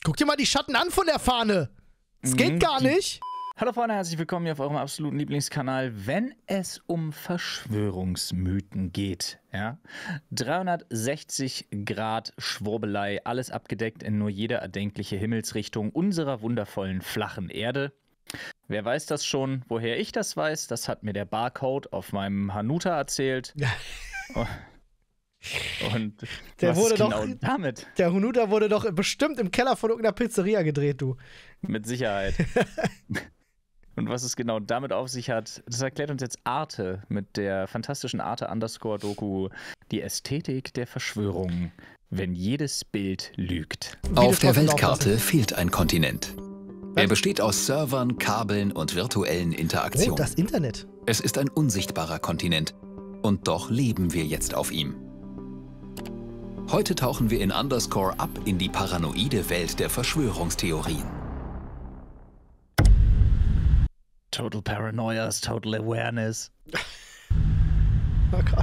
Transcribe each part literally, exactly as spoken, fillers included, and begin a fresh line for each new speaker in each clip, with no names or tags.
Guck dir mal die Schatten an von der Fahne. Das geht mhm, gar nicht.
Hallo Freunde, herzlich willkommen hier auf eurem absoluten Lieblingskanal, wenn es um Verschwörungsmythen geht. Ja? dreihundertsechzig Grad Schwurbelei, alles abgedeckt in nur jeder erdenkliche Himmelsrichtung unserer wundervollen flachen Erde. Wer weiß das schon? Woher ich das weiß, das hat mir der Barcode auf meinem Hanuta erzählt. Und
der
was
wurde
ist genau
doch,
damit?
Der Hanuta wurde doch bestimmt im Keller von irgendeiner Pizzeria gedreht, du.
Mit Sicherheit. Und was es genau damit auf sich hat, das erklärt uns jetzt Arte mit der fantastischen Arte-Underscore-Doku Die Ästhetik der Verschwörung, wenn jedes Bild lügt.
Auf der Weltkarte fehlt ein Kontinent. Er besteht aus Servern, Kabeln und virtuellen Interaktionen.
Oh, das Internet.
Es ist ein unsichtbarer Kontinent. Und doch leben wir jetzt auf ihm. Heute tauchen wir in Underscore ab in die paranoide Welt der Verschwörungstheorien.
Total Paranoia ist Total Awareness.
Oh Gott.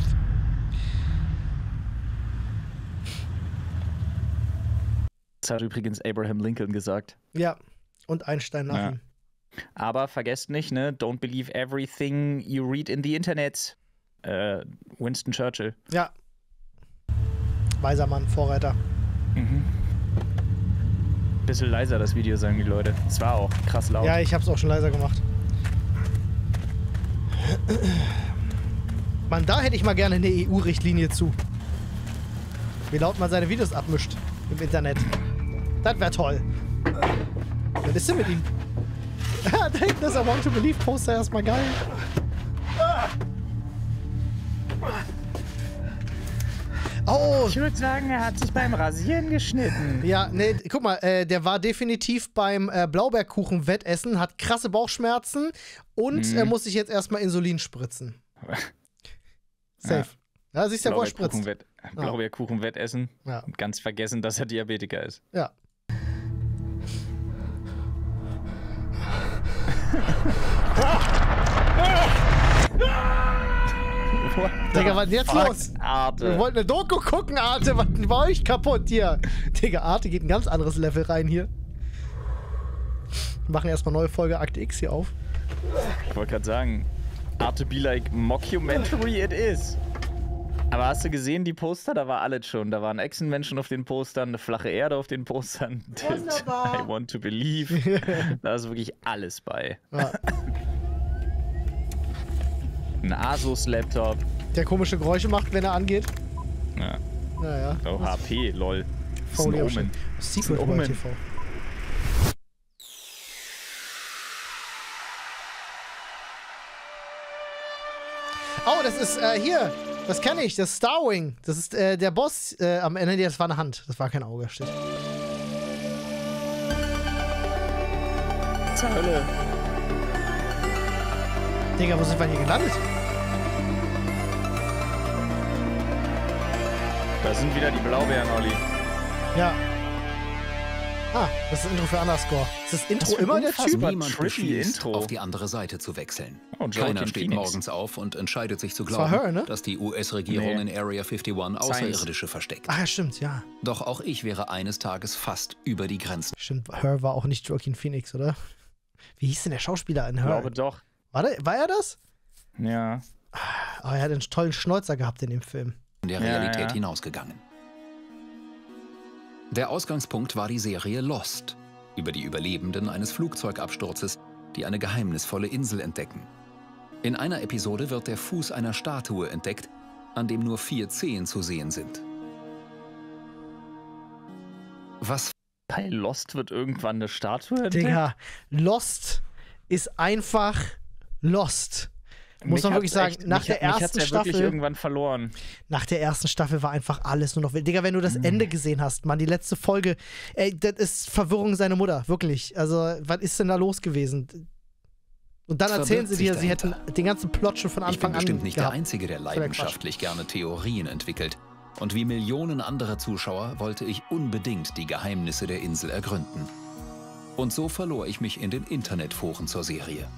Das hat übrigens Abraham Lincoln gesagt.
Ja, und Einstein nach
ja.
ihm.
Aber vergesst nicht, ne? Don't believe everything you read in the Internet. Äh, Winston Churchill.
Ja. Weiser Mann, Vorreiter.
Mhm. Bisschen leiser das Video, sagen die Leute. Es war auch krass laut.
Ja, ich hab's auch schon leiser gemacht. Mann, da hätte ich mal gerne eine E U-Richtlinie zu. Wie laut man seine Videos abmischt im Internet. Das wäre toll. Was ist denn mit ihm? Da hinten ist I Want to Believe Poster erstmal geil. Oh!
Ich würde sagen, er hat sich beim Rasieren geschnitten.
Ja, nee, guck mal, äh, der war definitiv beim äh, Blaubeerkuchen-Wettessen, hat krasse Bauchschmerzen und mhm. er muss sich jetzt erstmal Insulin spritzen. Safe. Ja, ja siehst du ja, wo er spritzt.
Blaubeerkuchen-Wettessen.
Ja.
Ganz vergessen, dass er Diabetiker ist.
Ja. Digga, was ist jetzt los?
Arte.
Wir wollten eine Doku gucken, Arte. Was war euch kaputt hier? Digga, Arte geht ein ganz anderes Level rein hier. Wir machen erstmal neue Folge Akte X hier auf.
Ich wollte gerade sagen, Arte be like mockumentary it is. Aber hast du gesehen, die Poster? Da war alles schon. Da waren Echsenmenschen auf den Postern, eine flache Erde auf den Postern. I Want to Believe. Da ist wirklich alles bei.
Ja.
Ein Asus-Laptop.
Der komische Geräusche macht, wenn er angeht.
Ja.
Naja.
Oh, H P, lol.
Foley Omen. Secret World T V. Oh, das ist äh, hier. Das kenne ich. Das ist Starwing. Das ist äh, der Boss äh, am Ende. Das war eine Hand. Das war kein Auge. Steht.
Zur Hölle.
Digga, wo sind wir hier gelandet?
Da sind wieder die Blaubeeren, Olli.
Ja. Ah, das ist das Intro für Underscore. Ist das Intro das immer der Typ?
Niemand beschließt, auf die andere Seite zu wechseln. Oh, Keiner steht Phoenix. morgens auf und entscheidet sich zu glauben, her, ne? dass die U S-Regierung nee. in Area einundfünfzig Außerirdische versteckt.
Ah, stimmt, ja.
Doch auch ich wäre eines Tages fast über die Grenzen.
Stimmt, Her war auch nicht Joaquin Phoenix, oder? Wie hieß denn der Schauspieler in Her?
Ich glaube doch.
War, der, war er das?
Ja.
Oh, er hat einen tollen Schnäuzer gehabt in dem Film.
In der Realität
ja, ja.
hinausgegangen. Der Ausgangspunkt war die Serie Lost, über die Überlebenden eines Flugzeugabsturzes, die eine geheimnisvolle Insel entdecken. In einer Episode wird der Fuß einer Statue entdeckt, an dem nur vier Zehen zu sehen sind. Was?
Bei Lost wird irgendwann eine Statue entdeckt?
Digga, Lost ist einfach Lost. Muss man wirklich sagen, echt, nach
mich,
der ersten
mich ja
Staffel.
irgendwann verloren.
Nach der ersten Staffel war einfach alles nur noch wild. Digga, wenn du das mhm. Ende gesehen hast, Mann, die letzte Folge, ey, das ist Verwirrung seine Mutter, wirklich. Also, was ist denn da los gewesen? Und dann erzählen sie dir, sie hätten den ganzen Plot schon von Anfang an.
Ich bin bestimmt nicht
gehabt.
der Einzige, der leidenschaftlich gerne Theorien entwickelt. Und wie Millionen anderer Zuschauer wollte ich unbedingt die Geheimnisse der Insel ergründen. Und so verlor ich mich in den Internetforen zur Serie.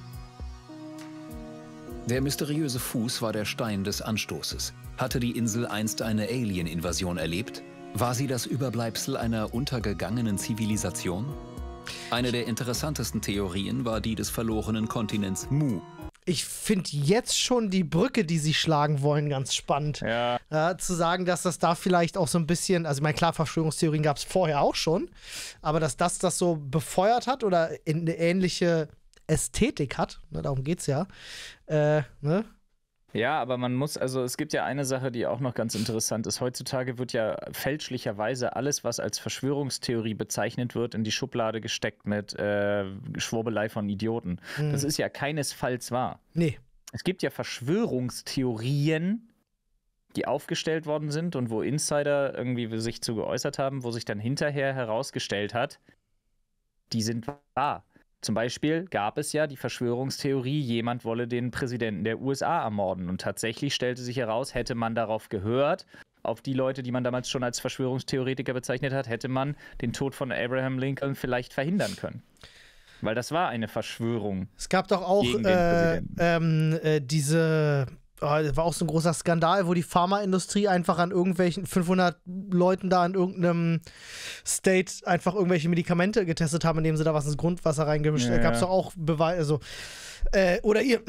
Der mysteriöse Fuß war der Stein des Anstoßes. Hatte die Insel einst eine Alien-Invasion erlebt? War sie das Überbleibsel einer untergegangenen Zivilisation? Eine der interessantesten Theorien war die des verlorenen Kontinents Mu.
Ich finde jetzt schon die Brücke, die sie schlagen wollen, ganz spannend.
Ja.
Ja, zu sagen, dass das da vielleicht auch so ein bisschen, also ich meine, klar, Verschwörungstheorien gab es vorher auch schon, aber dass das das so befeuert hat oder in eine ähnliche Ästhetik hat, ne, darum geht's ja, äh, ne?
Ja, aber man muss, also es gibt ja eine Sache, die auch noch ganz interessant ist. Heutzutage wird ja fälschlicherweise alles, was als Verschwörungstheorie bezeichnet wird, in die Schublade gesteckt mit äh, Schwurbelei von Idioten.
Mhm.
Das ist ja keinesfalls wahr.
Nee.
Es gibt ja Verschwörungstheorien, die aufgestellt worden sind und wo Insider irgendwie sich zu geäußert haben, wo sich dann hinterher herausgestellt hat, die sind wahr. Zum Beispiel gab es ja die Verschwörungstheorie, jemand wolle den Präsidenten der U S A ermorden. Und tatsächlich stellte sich heraus, hätte man darauf gehört, auf die Leute, die man damals schon als Verschwörungstheoretiker bezeichnet hat, hätte man den Tod von Abraham Lincoln vielleicht verhindern können. Weil das war eine Verschwörung.
Es gab doch auch
gegen den
äh,
Präsidenten.
ähm, äh, diese, oh, das war auch so ein großer Skandal, wo die Pharmaindustrie einfach an irgendwelchen fünfhundert Leuten da in irgendeinem State einfach irgendwelche Medikamente getestet haben, indem sie da was ins Grundwasser reingemischt haben.
Ja,
Da gab es
ja.
doch auch Beweise, also, äh, oder ihr,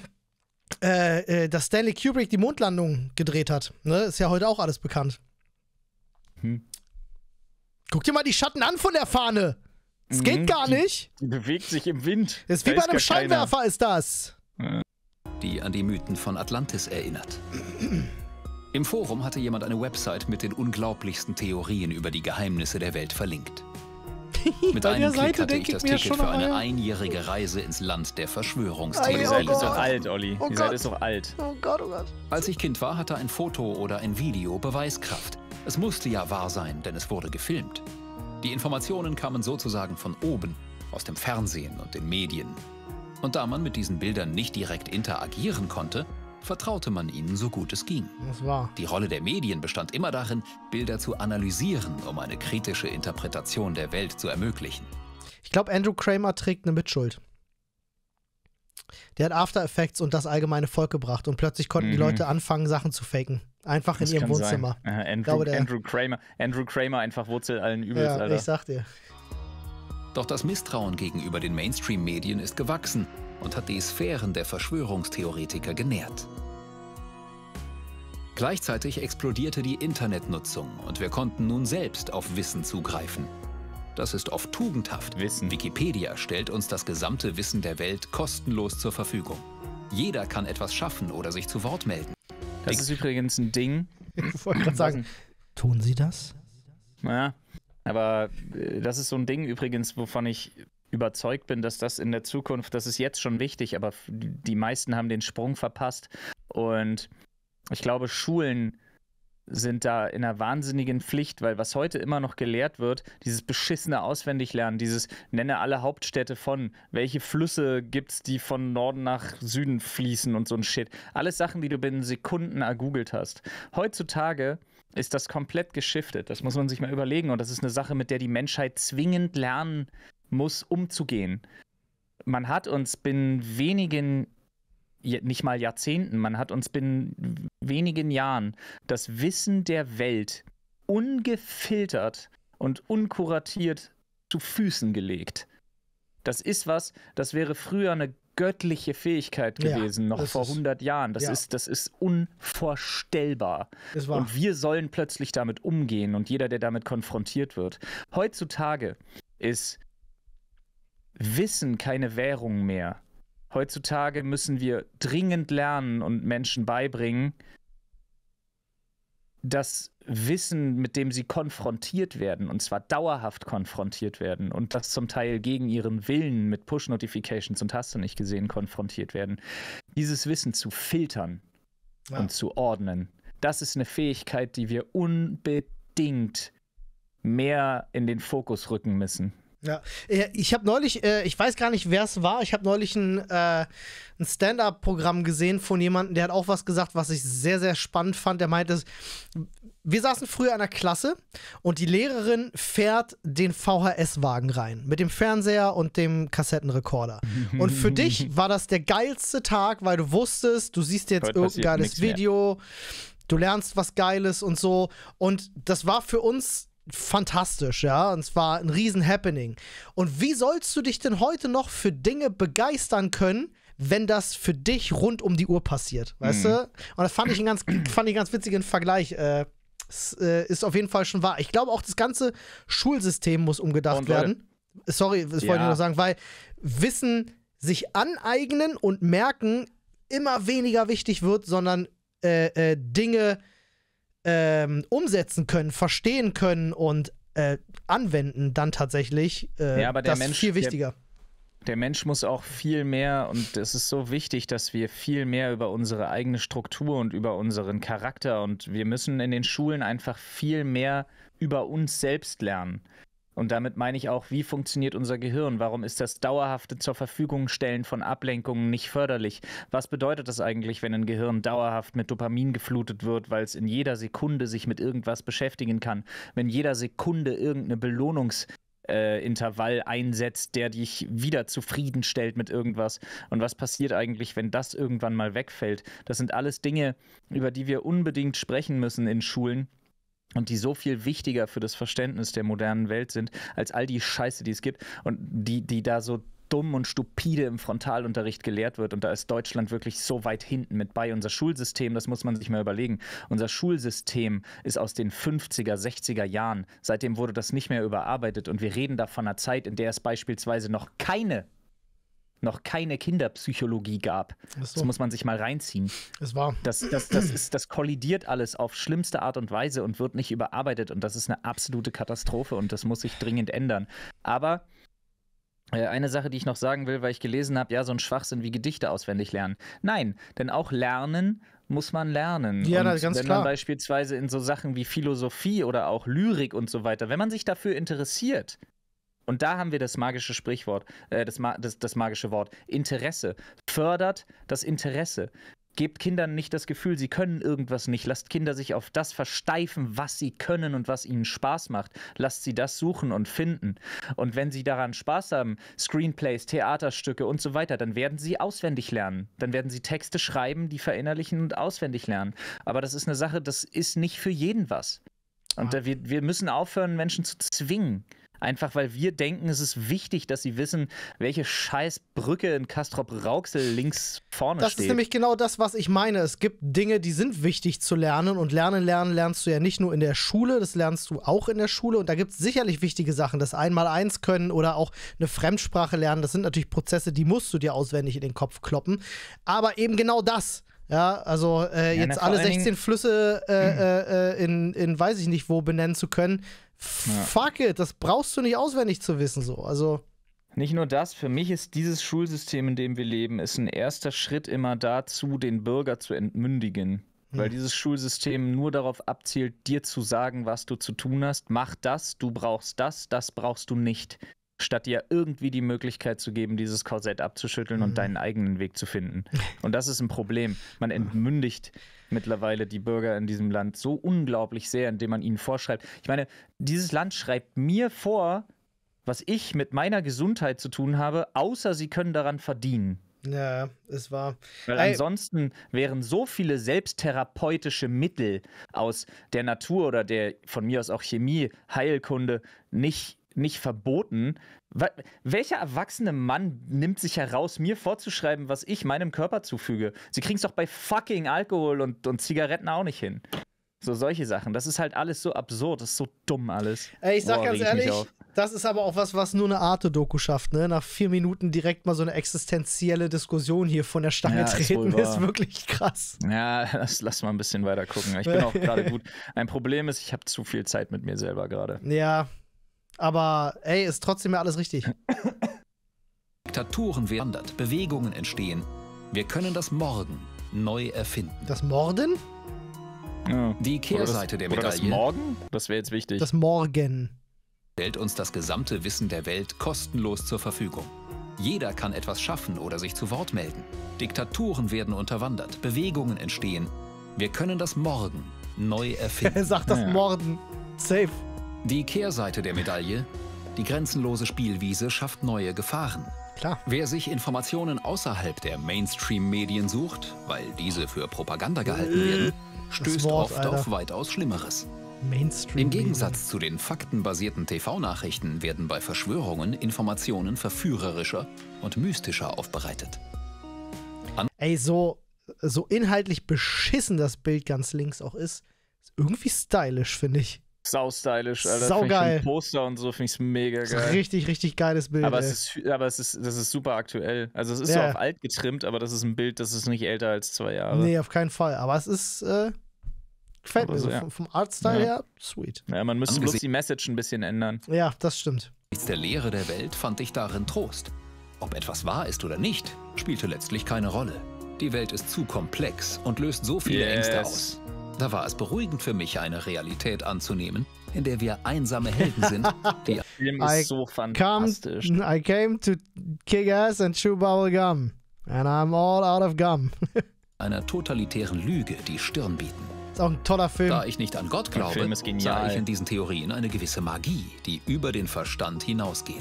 äh, äh, dass Stanley Kubrick die Mondlandung gedreht hat, ne, ist ja heute auch alles bekannt.
Hm.
Guck dir mal die Schatten an von der Fahne. Es
Mhm,
geht gar
die-
nicht.
Die bewegt sich im Wind.
Das ist wie
Da
bei
ist
einem
gar keiner.
Scheinwerfer ist das.
die an die Mythen von Atlantis erinnert. Im Forum hatte jemand eine Website mit den unglaublichsten Theorien über die Geheimnisse der Welt verlinkt. Mit
Bei der
einem Klick
Seite
hatte ich
denke ich
das
mir
Ticket
schon
für eine
einmal.
einjährige Reise ins Land der
Die
Verschwörungstheorien.
Oh
Seite ist doch
Gott.
alt, Olli.
Oh
Die Seite
Gott.
ist doch alt.
Oh Gott, oh Gott.
Als ich Kind war, hatte ein Foto oder ein Video Beweiskraft. Es musste ja wahr sein, denn es wurde gefilmt. Die Informationen kamen sozusagen von oben, aus dem Fernsehen und den Medien. Und da man mit diesen Bildern nicht direkt interagieren konnte, vertraute man ihnen so gut es ging.
Das war.
Die Rolle der Medien bestand immer darin, Bilder zu analysieren, um eine kritische Interpretation der Welt zu ermöglichen.
Ich glaube, Andrew Kramer trägt eine Mitschuld. Der hat After Effects und das allgemeine Volk gebracht und plötzlich konnten die
Mhm.
Leute anfangen, Sachen zu faken. Einfach
Das
in ihrem
kann
Wohnzimmer.
Sein. Aha, Andrew,
glaube, der-
Andrew Kramer. Andrew Kramer einfach Wurzel allen Übels,
Ja,
Alter.
ich sag dir.
Doch das Misstrauen gegenüber den Mainstream-Medien ist gewachsen und hat die Sphären der Verschwörungstheoretiker genährt. Gleichzeitig explodierte die Internetnutzung und wir konnten nun selbst auf Wissen zugreifen. Das ist oft tugendhaft.
Wissen.
Wikipedia stellt uns das gesamte Wissen der Welt kostenlos zur Verfügung. Jeder kann etwas schaffen oder sich zu Wort melden.
Das ist übrigens ein Ding.
Ich wollte gerade sagen, tun sie das?
Ja, aber äh, das ist so ein Ding übrigens, wovon ich überzeugt bin, dass das in der Zukunft, das ist jetzt schon wichtig, aber f- die meisten haben den Sprung verpasst. Und ich glaube, Schulen sind da in einer wahnsinnigen Pflicht, weil was heute immer noch gelehrt wird, dieses beschissene Auswendiglernen, dieses nenne alle Hauptstädte von, welche Flüsse gibt's, die von Norden nach Süden fließen und so ein Shit. Alles Sachen, die du binnen Sekunden ergoogelt hast. Heutzutage ist das komplett geschiftet. Das muss man sich mal überlegen und das ist eine Sache, mit der die Menschheit zwingend lernen muss, umzugehen. Man hat uns binnen wenigen nicht mal Jahrzehnten, man hat uns binnen wenigen Jahren das Wissen der Welt ungefiltert und unkuratiert zu Füßen gelegt. Das ist was, das wäre früher eine göttliche Fähigkeit
Ja,
gewesen, noch
das
vor
ist-
hundert Jahren. Das,
ja.
ist, das ist unvorstellbar.
Das war.
Und wir sollen plötzlich damit umgehen und jeder, der damit konfrontiert wird. Heutzutage ist Wissen keine Währung mehr. Heutzutage müssen wir dringend lernen und Menschen beibringen, das Wissen, mit dem sie konfrontiert werden, und zwar dauerhaft konfrontiert werden und das zum Teil gegen ihren Willen mit Push-Notifications und hast du nicht gesehen konfrontiert werden, dieses Wissen zu filtern
Ja.
und zu ordnen. Das ist eine Fähigkeit, die wir unbedingt mehr in den Fokus rücken müssen.
Ja, Äh, ich habe neulich, äh, ich weiß gar nicht, wer es war, ich habe neulich ein, äh, ein Stand-up-Programm gesehen von jemandem, der hat auch was gesagt, was ich sehr, sehr spannend fand. Der meinte, wir saßen früher in der Klasse und die Lehrerin fährt den V H S-Wagen rein mit dem Fernseher und dem Kassettenrekorder. Und für dich war das der geilste Tag, weil du wusstest, du siehst jetzt
Heute
irgendein
passiert
geiles
nichts mehr.
Video, du lernst was Geiles und so. Und das war für uns fantastisch, ja. Und es war ein riesen Happening. Und wie sollst du dich denn heute noch für Dinge begeistern können, wenn das für dich rund um die Uhr passiert, weißt mhm. du? Und das fand ich einen ganz, fand ich einen ganz witzigen Vergleich. Äh, es, äh, ist auf jeden Fall schon wahr. Ich glaube auch, das ganze Schulsystem muss umgedacht und werden. Sorry, das ja. wollte ich noch sagen, weil Wissen sich aneignen und merken immer weniger wichtig wird, sondern äh, äh, Dinge ähm, umsetzen können, verstehen können und äh, anwenden dann tatsächlich. Äh,
ja, aber der
das
Mensch,
ist viel wichtiger.
Der, der Mensch muss auch viel mehr, und es ist so wichtig, dass wir viel mehr über unsere eigene Struktur und über unseren Charakter, und wir müssen in den Schulen einfach viel mehr über uns selbst lernen. Und damit meine ich auch, wie funktioniert unser Gehirn? Warum ist das dauerhafte zur Verfügung stellen von Ablenkungen nicht förderlich? Was bedeutet das eigentlich, wenn ein Gehirn dauerhaft mit Dopamin geflutet wird, weil es in jeder Sekunde sich mit irgendwas beschäftigen kann? Wenn jeder Sekunde irgendeine Belohnungsintervall äh, einsetzt, der dich wieder zufriedenstellt mit irgendwas. Und was passiert eigentlich, wenn das irgendwann mal wegfällt? Das sind alles Dinge, über die wir unbedingt sprechen müssen in Schulen. Und die so viel wichtiger für das Verständnis der modernen Welt sind, als all die Scheiße, die es gibt und die, die da so dumm und stupide im Frontalunterricht gelehrt wird. Und da ist Deutschland wirklich so weit hinten mit bei. Unser Schulsystem, das muss man sich mal überlegen, unser Schulsystem ist aus den fünfziger, sechziger Jahren. Seitdem wurde das nicht mehr überarbeitet. Und wir reden da von einer Zeit, in der es beispielsweise noch keine noch keine Kinderpsychologie gab. So. Das muss man sich mal reinziehen.
Es war.
Das, das, das, ist, das kollidiert alles auf schlimmste Art und Weise und wird nicht überarbeitet. Und das ist eine absolute Katastrophe und das muss sich dringend ändern. Aber äh, eine Sache, die ich noch sagen will, weil ich gelesen habe, ja, so ein Schwachsinn wie Gedichte auswendig lernen. Nein, denn auch lernen muss man lernen.
Ja,
und
das ist ganz
wenn
klar.
man beispielsweise in so Sachen wie Philosophie oder auch Lyrik und so weiter, wenn man sich dafür interessiert, und da haben wir das magische Sprichwort, äh, das, das, das magische Wort, Interesse. Fördert das Interesse. Gebt Kindern nicht das Gefühl, sie können irgendwas nicht. Lasst Kinder sich auf das versteifen, was sie können und was ihnen Spaß macht. Lasst sie das suchen und finden. Und wenn sie daran Spaß haben, Screenplays, Theaterstücke und so weiter, dann werden sie auswendig lernen. Dann werden sie Texte schreiben, die verinnerlichen und auswendig lernen. Aber das ist eine Sache, das ist nicht für jeden was. Und äh, wir, wir müssen aufhören, Menschen zu zwingen. Einfach weil wir denken, es ist wichtig, dass sie wissen, welche scheiß Brücke in Castrop-Rauxel links vorne
das
steht.
Das ist nämlich genau das, was ich meine. Es gibt Dinge, die sind wichtig zu lernen. Und lernen, lernen lernst du ja nicht nur in der Schule, das lernst du auch in der Schule. Und da gibt es sicherlich wichtige Sachen. Das Einmaleins können oder auch eine Fremdsprache lernen. Das sind natürlich Prozesse, die musst du dir auswendig in den Kopf kloppen. Aber eben genau das. Ja, also äh, ja, jetzt alle sechzehn Flüsse äh, äh, in, in weiß ich nicht wo benennen zu können. Ja. Fuck it, das brauchst du nicht auswendig zu wissen, so. Also
nicht nur das, für mich ist dieses Schulsystem, in dem wir leben, ist ein erster Schritt immer dazu, den Bürger zu entmündigen. Hm. Weil dieses Schulsystem nur darauf abzielt, dir zu sagen, was du zu tun hast. Mach das, du brauchst das, das brauchst du nicht. Statt dir irgendwie die Möglichkeit zu geben, dieses Korsett abzuschütteln mhm. und deinen eigenen Weg zu finden. Und das ist ein Problem. Man entmündigt mittlerweile die Bürger in diesem Land so unglaublich sehr, indem man ihnen vorschreibt. Ich meine, dieses Land schreibt mir vor, was ich mit meiner Gesundheit zu tun habe, außer sie können daran verdienen.
Ja, es war.
Weil Ey. ansonsten wären so viele selbsttherapeutische Mittel aus der Natur oder der von mir aus auch Chemie, Heilkunde nicht nicht verboten. Welcher erwachsene Mann nimmt sich heraus, mir vorzuschreiben, was ich meinem Körper zufüge? Sie kriegen es doch bei fucking Alkohol und, und Zigaretten auch nicht hin. So solche Sachen. Das ist halt alles so absurd, das ist so dumm alles.
Ey, ich sag
Boah,
ganz
ich
ehrlich, das ist aber auch was, was nur eine Arte-Doku schafft, ne? Nach vier Minuten direkt mal so eine existenzielle Diskussion hier von der Stange ja, treten, ist, ist wirklich krass.
Ja, lass, lass mal ein bisschen weiter gucken. Ich bin auch gerade gut. Ein Problem ist, ich habe zu viel Zeit mit mir selber gerade.
Ja, aber ey, ist trotzdem ja alles richtig.
Diktaturen werden, Bewegungen entstehen. Wir können das Morgen neu erfinden.
Das Morden?
Ja. Die Kehrseite
das,
der Medaille.
Oder das Morgen? Das wäre jetzt wichtig.
Das Morgen.
Stellt uns das gesamte Wissen der Welt kostenlos zur Verfügung. Jeder kann etwas schaffen oder sich zu Wort melden. Diktaturen werden unterwandert, Bewegungen entstehen. Wir können das Morgen neu erfinden.
Er sagt das ja. Morden. Safe.
Die Kehrseite der Medaille, die grenzenlose Spielwiese schafft neue Gefahren.
Klar.
Wer sich Informationen außerhalb der Mainstream-Medien sucht, weil diese für Propaganda gehalten werden, stößt
Wort,
oft
Alter.
auf weitaus Schlimmeres.
Mainstream.
Im Gegensatz zu den faktenbasierten T V-Nachrichten werden bei Verschwörungen Informationen verführerischer und mystischer aufbereitet.
Ey, so, so inhaltlich beschissen das Bild ganz links auch ist, ist irgendwie stylisch, finde ich.
Sau stylisch, Alter.
Saugeil.
Find ich für ein Poster und so finde ich es mega
Das
geil.
ist richtig, richtig geiles Bild.
Aber
ey.
es ist, aber es ist, das ist super aktuell. Also es ist
Ja.
so auf alt getrimmt, aber das ist ein Bild, das ist nicht älter als zwei Jahre.
Nee, auf keinen Fall. Aber es ist, äh, gefällt
Aber
mir
so,
so.
ja.
Vom, vom Artstyle
Ja.
her, sweet.
Ja, man müsste bloß
Angesichts-
die Message ein bisschen ändern.
Ja, das stimmt.
Angesichts der Lehre der Welt fand ich darin Trost. Ob etwas wahr ist oder nicht, spielte letztlich keine Rolle. Die Welt ist zu komplex und löst so viele
Yes.
Ängste aus. Da war es beruhigend für mich, eine Realität anzunehmen, in der wir einsame Helden sind, die
Der Film
I
ist so
Come,
fantastisch.
I came to kick ass and chew bubble gum. And I'm all out of gum.
einer totalitären Lüge die Stirn bieten.
Ist auch ein toller Film.
Da ich nicht an Gott glaube,
Film ist
sah
genial.
ich in diesen Theorien eine gewisse Magie, die über den Verstand hinausgeht.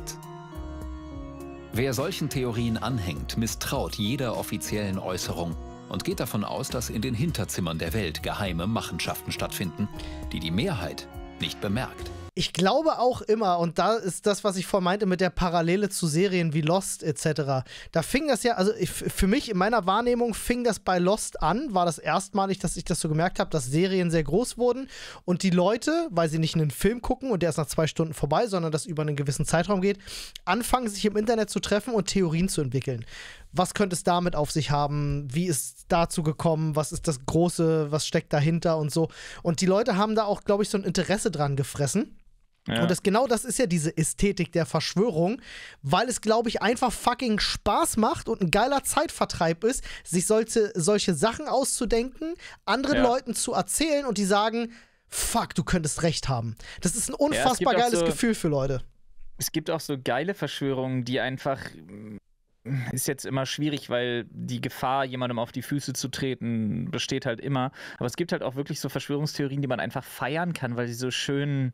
Wer solchen Theorien anhängt, misstraut jeder offiziellen Äußerung und geht davon aus, dass in den Hinterzimmern der Welt geheime Machenschaften stattfinden, die die Mehrheit nicht bemerkt.
Ich glaube auch immer, und da ist das, was ich vorhin meinte mit der Parallele zu Serien wie Lost et cetera. Da fing das ja, also ich, für mich in meiner Wahrnehmung fing das bei Lost an, war das erstmalig, dass ich das so gemerkt habe, dass Serien sehr groß wurden und die Leute, weil sie nicht einen Film gucken und der ist nach zwei Stunden vorbei, sondern das über einen gewissen Zeitraum geht, anfangen sich im Internet zu treffen und Theorien zu entwickeln. Was könnte es damit auf sich haben? Wie ist es dazu gekommen? Was ist das Große? Was steckt dahinter und so? Und die Leute haben da auch, glaube ich, so ein Interesse dran gefressen.
Ja.
Und das, genau das ist ja diese Ästhetik der Verschwörung, weil es, glaube ich, einfach fucking Spaß macht und ein geiler Zeitvertreib ist, sich solche, solche Sachen auszudenken, anderen
Ja.
Leuten zu erzählen und die sagen, fuck, du könntest recht haben. Das ist ein
gibt
unfassbar
auch
geiles
so-
Gefühl für Leute.
Es gibt auch so geile Verschwörungen, die einfach. Ist jetzt immer schwierig, weil die Gefahr, jemandem auf die Füße zu treten, besteht halt immer. Aber es gibt halt auch wirklich so Verschwörungstheorien, die man einfach feiern kann, weil sie so schön.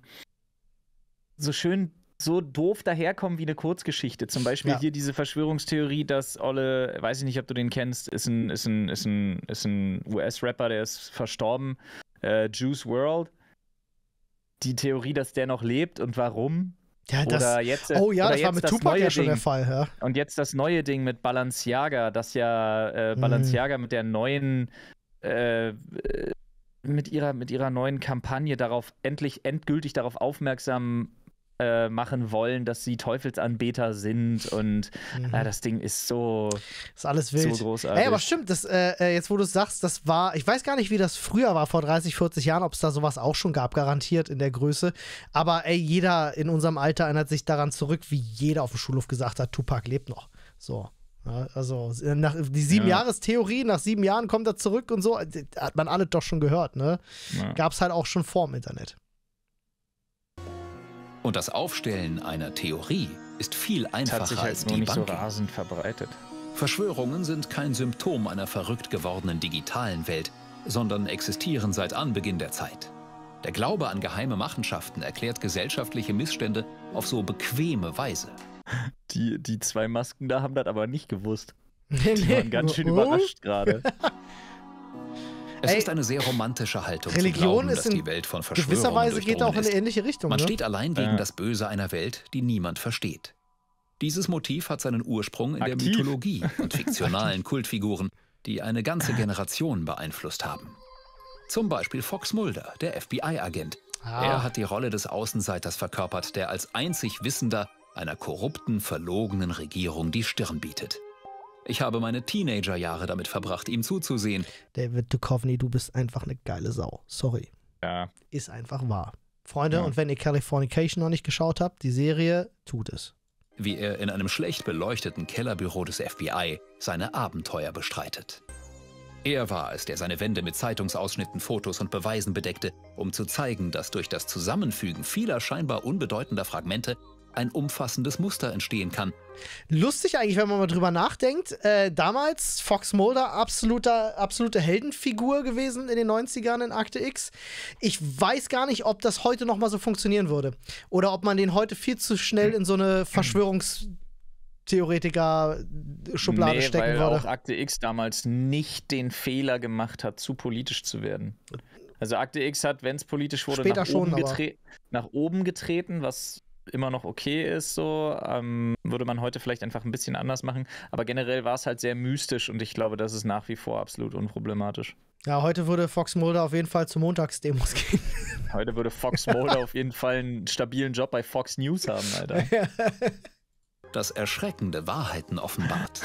so schön. so doof daherkommen wie eine Kurzgeschichte. Zum Beispiel
Ja.
hier diese Verschwörungstheorie, dass Olle, weiß ich nicht, ob du den kennst, ist ein, ist ein, ist ein, ist ein U S-Rapper, der ist verstorben. Äh, Juice world. Die Theorie, dass der noch lebt und warum.
Ja, das,
Oder jetzt, äh,
oh ja,
oder
das war
jetzt
mit
das
Tupac
neue
ja schon der
Ding.
Fall, ja.
Und jetzt das neue Ding mit Balenciaga, dass ja äh, Balenciaga mit der neuen, äh, äh, mit ihrer, mit ihrer neuen Kampagne darauf endlich endgültig darauf aufmerksam äh, machen wollen, dass sie Teufelsanbeter sind und
Mhm.
äh, das Ding ist so,
Ist alles
so
wild.
großartig.
Ey, aber stimmt, das, äh, äh, jetzt wo du es sagst, das war, ich weiß gar nicht, wie das früher war, vor dreißig, vierzig Jahren, ob es da sowas auch schon gab, garantiert in der Größe. Aber ey, jeder in unserem Alter erinnert sich daran zurück, wie jeder auf dem Schulhof gesagt hat, Tupac lebt noch. So. Ja, also nach, die Sieben-Jahres-Theorie, nach sieben Jahren kommt er zurück und so, hat man alle doch schon gehört, ne?
Ja.
Gab's halt auch schon vorm Internet.
Und das Aufstellen einer Theorie ist viel
Das hat
einfacher
sich
als
halt nur
die
nicht so
Banking.
rasend verbreitet.
Verschwörungen sind kein Symptom einer verrückt gewordenen digitalen Welt, sondern existieren seit Anbeginn der Zeit. Der Glaube an geheime Machenschaften erklärt gesellschaftliche Missstände auf so bequeme Weise.
Die, die zwei Masken da haben das aber nicht gewusst.
Nee,
Die waren ganz schön
Oh.
überrascht gerade.
Es
Ey,
ist eine sehr romantische Haltung
Religion
zu glauben,
ist
dass
in
die Welt von Verschwörungen
Gewisser Weise geht auch in
durchdrungen
eine
ist.
ähnliche Richtung,
Man
ne?
steht allein gegen
Ja.
das Böse einer Welt, die niemand versteht. Dieses Motiv hat seinen Ursprung in der
Aktiv.
Mythologie und fiktionalen Kultfiguren, die eine ganze Generation beeinflusst haben. Zum Beispiel Fox Mulder, der F B I-Agent.
Ah.
Er hat die Rolle des Außenseiters verkörpert, der als einzig Wissender einer korrupten, verlogenen Regierung die Stirn bietet. Ich habe meine Teenagerjahre damit verbracht, ihm zuzusehen.
David Duchovny, du bist einfach eine geile Sau. Sorry.
Ja.
Ist einfach wahr. Freunde,
Ja.
und wenn ihr Californication noch nicht geschaut habt, die Serie, tut es.
Wie er in einem schlecht beleuchteten Kellerbüro des F B I seine Abenteuer bestreitet. Er war es, der seine Wände mit Zeitungsausschnitten, Fotos und Beweisen bedeckte, um zu zeigen, dass durch das Zusammenfügen vieler scheinbar unbedeutender Fragmente ein umfassendes Muster entstehen kann.
Lustig eigentlich, wenn man mal drüber nachdenkt. Äh, damals Fox Mulder, absoluter, absolute Heldenfigur gewesen in den neunzigern in Akte X. Ich weiß gar nicht, ob das heute noch mal so funktionieren würde. Oder ob man den heute viel zu schnell in so eine Verschwörungstheorie Verschwörungstheoretiker-Schublade
nee,
stecken
weil
würde.
auch Akte X damals nicht den Fehler gemacht hat, zu politisch zu werden. Also Akte X hat, wenn es politisch wurde,
Später
nach,
schon,
oben
aber-
getre- nach oben getreten, was immer noch okay ist, so ähm, würde man heute vielleicht einfach ein bisschen anders machen, aber generell war es halt sehr mystisch und ich glaube, das ist nach wie vor absolut unproblematisch.
Ja, heute würde Fox Mulder auf jeden Fall zu Montagsdemos gehen.
Heute würde Fox Mulder auf jeden Fall einen stabilen Job bei Fox News haben, Alter.
Das erschreckende Wahrheiten offenbart.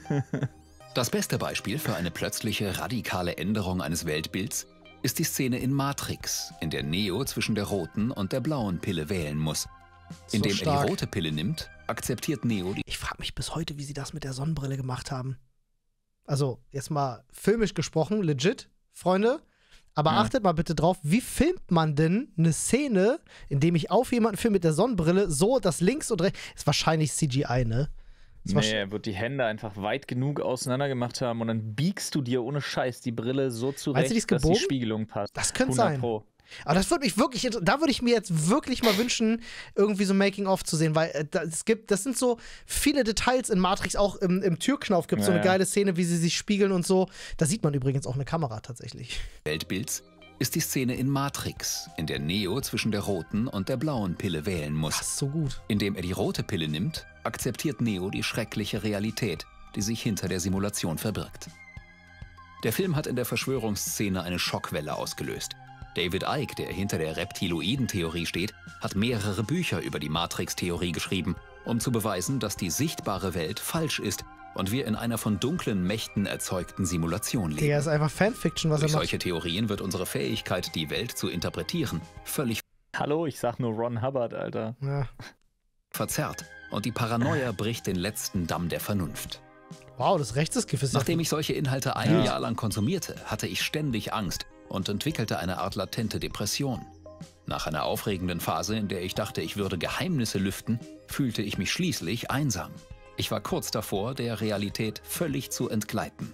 Das beste Beispiel für eine plötzliche radikale Änderung eines Weltbilds ist die Szene in Matrix, in der Neo zwischen der roten und der blauen Pille wählen muss.
So
Indem er
stark.
die rote Pille nimmt, akzeptiert Neo die
Ich frage mich bis heute, wie sie das mit der Sonnenbrille gemacht haben. Also, jetzt mal filmisch gesprochen, legit, Freunde. Aber
Ja.
achtet mal bitte drauf, wie filmt man denn eine Szene, in dem ich auf jemanden filme mit der Sonnenbrille, so, dass links und rechts. Ist wahrscheinlich C G I, ne? Ist
Nee,
wahrsch-
er wird die Hände einfach weit genug auseinander gemacht haben und dann biegst du dir ohne Scheiß die Brille so zurecht,
die ist
dass die
gebogen?
Spiegelung passt.
Das könnte
hundert
sein.
Pro.
Aber das würde mich wirklich, inter- da würde ich mir jetzt wirklich mal wünschen, irgendwie so Making-of zu sehen, weil äh, da, es gibt, das sind so viele Details in Matrix, auch im, im Türknauf gibt es so
Ja,
eine
ja.
geile Szene, wie sie sich spiegeln und so. Da sieht man übrigens auch eine Kamera tatsächlich.
Weltbilds ist die Szene in Matrix, in der Neo zwischen der roten und der blauen Pille wählen muss.
Das ist so gut.
Indem er die rote Pille nimmt, akzeptiert Neo die schreckliche Realität, die sich hinter der Simulation verbirgt. Der Film hat in der Verschwörungsszene eine Schockwelle ausgelöst. David Icke, der hinter der Reptiloiden-Theorie steht, hat mehrere Bücher über die Matrix-Theorie geschrieben, um zu beweisen, dass die sichtbare Welt falsch ist und wir in einer von dunklen Mächten erzeugten Simulation leben.
Der ist einfach Fanfiction, was
Durch
er macht.
solche Theorien wird unsere Fähigkeit, die Welt zu interpretieren, völlig
Hallo, ich sag nur Ron Hubbard, Alter.
Ja.
verzerrt und die Paranoia bricht den letzten Damm der Vernunft.
Wow, das Rechtsgift ist ja.
Nachdem ich solche Inhalte ein
Ja.
Jahr lang konsumierte, hatte ich ständig Angst und entwickelte eine Art latente Depression. Nach einer aufregenden Phase, in der ich dachte, ich würde Geheimnisse lüften, fühlte ich mich schließlich einsam. Ich war kurz davor, der Realität völlig zu entgleiten.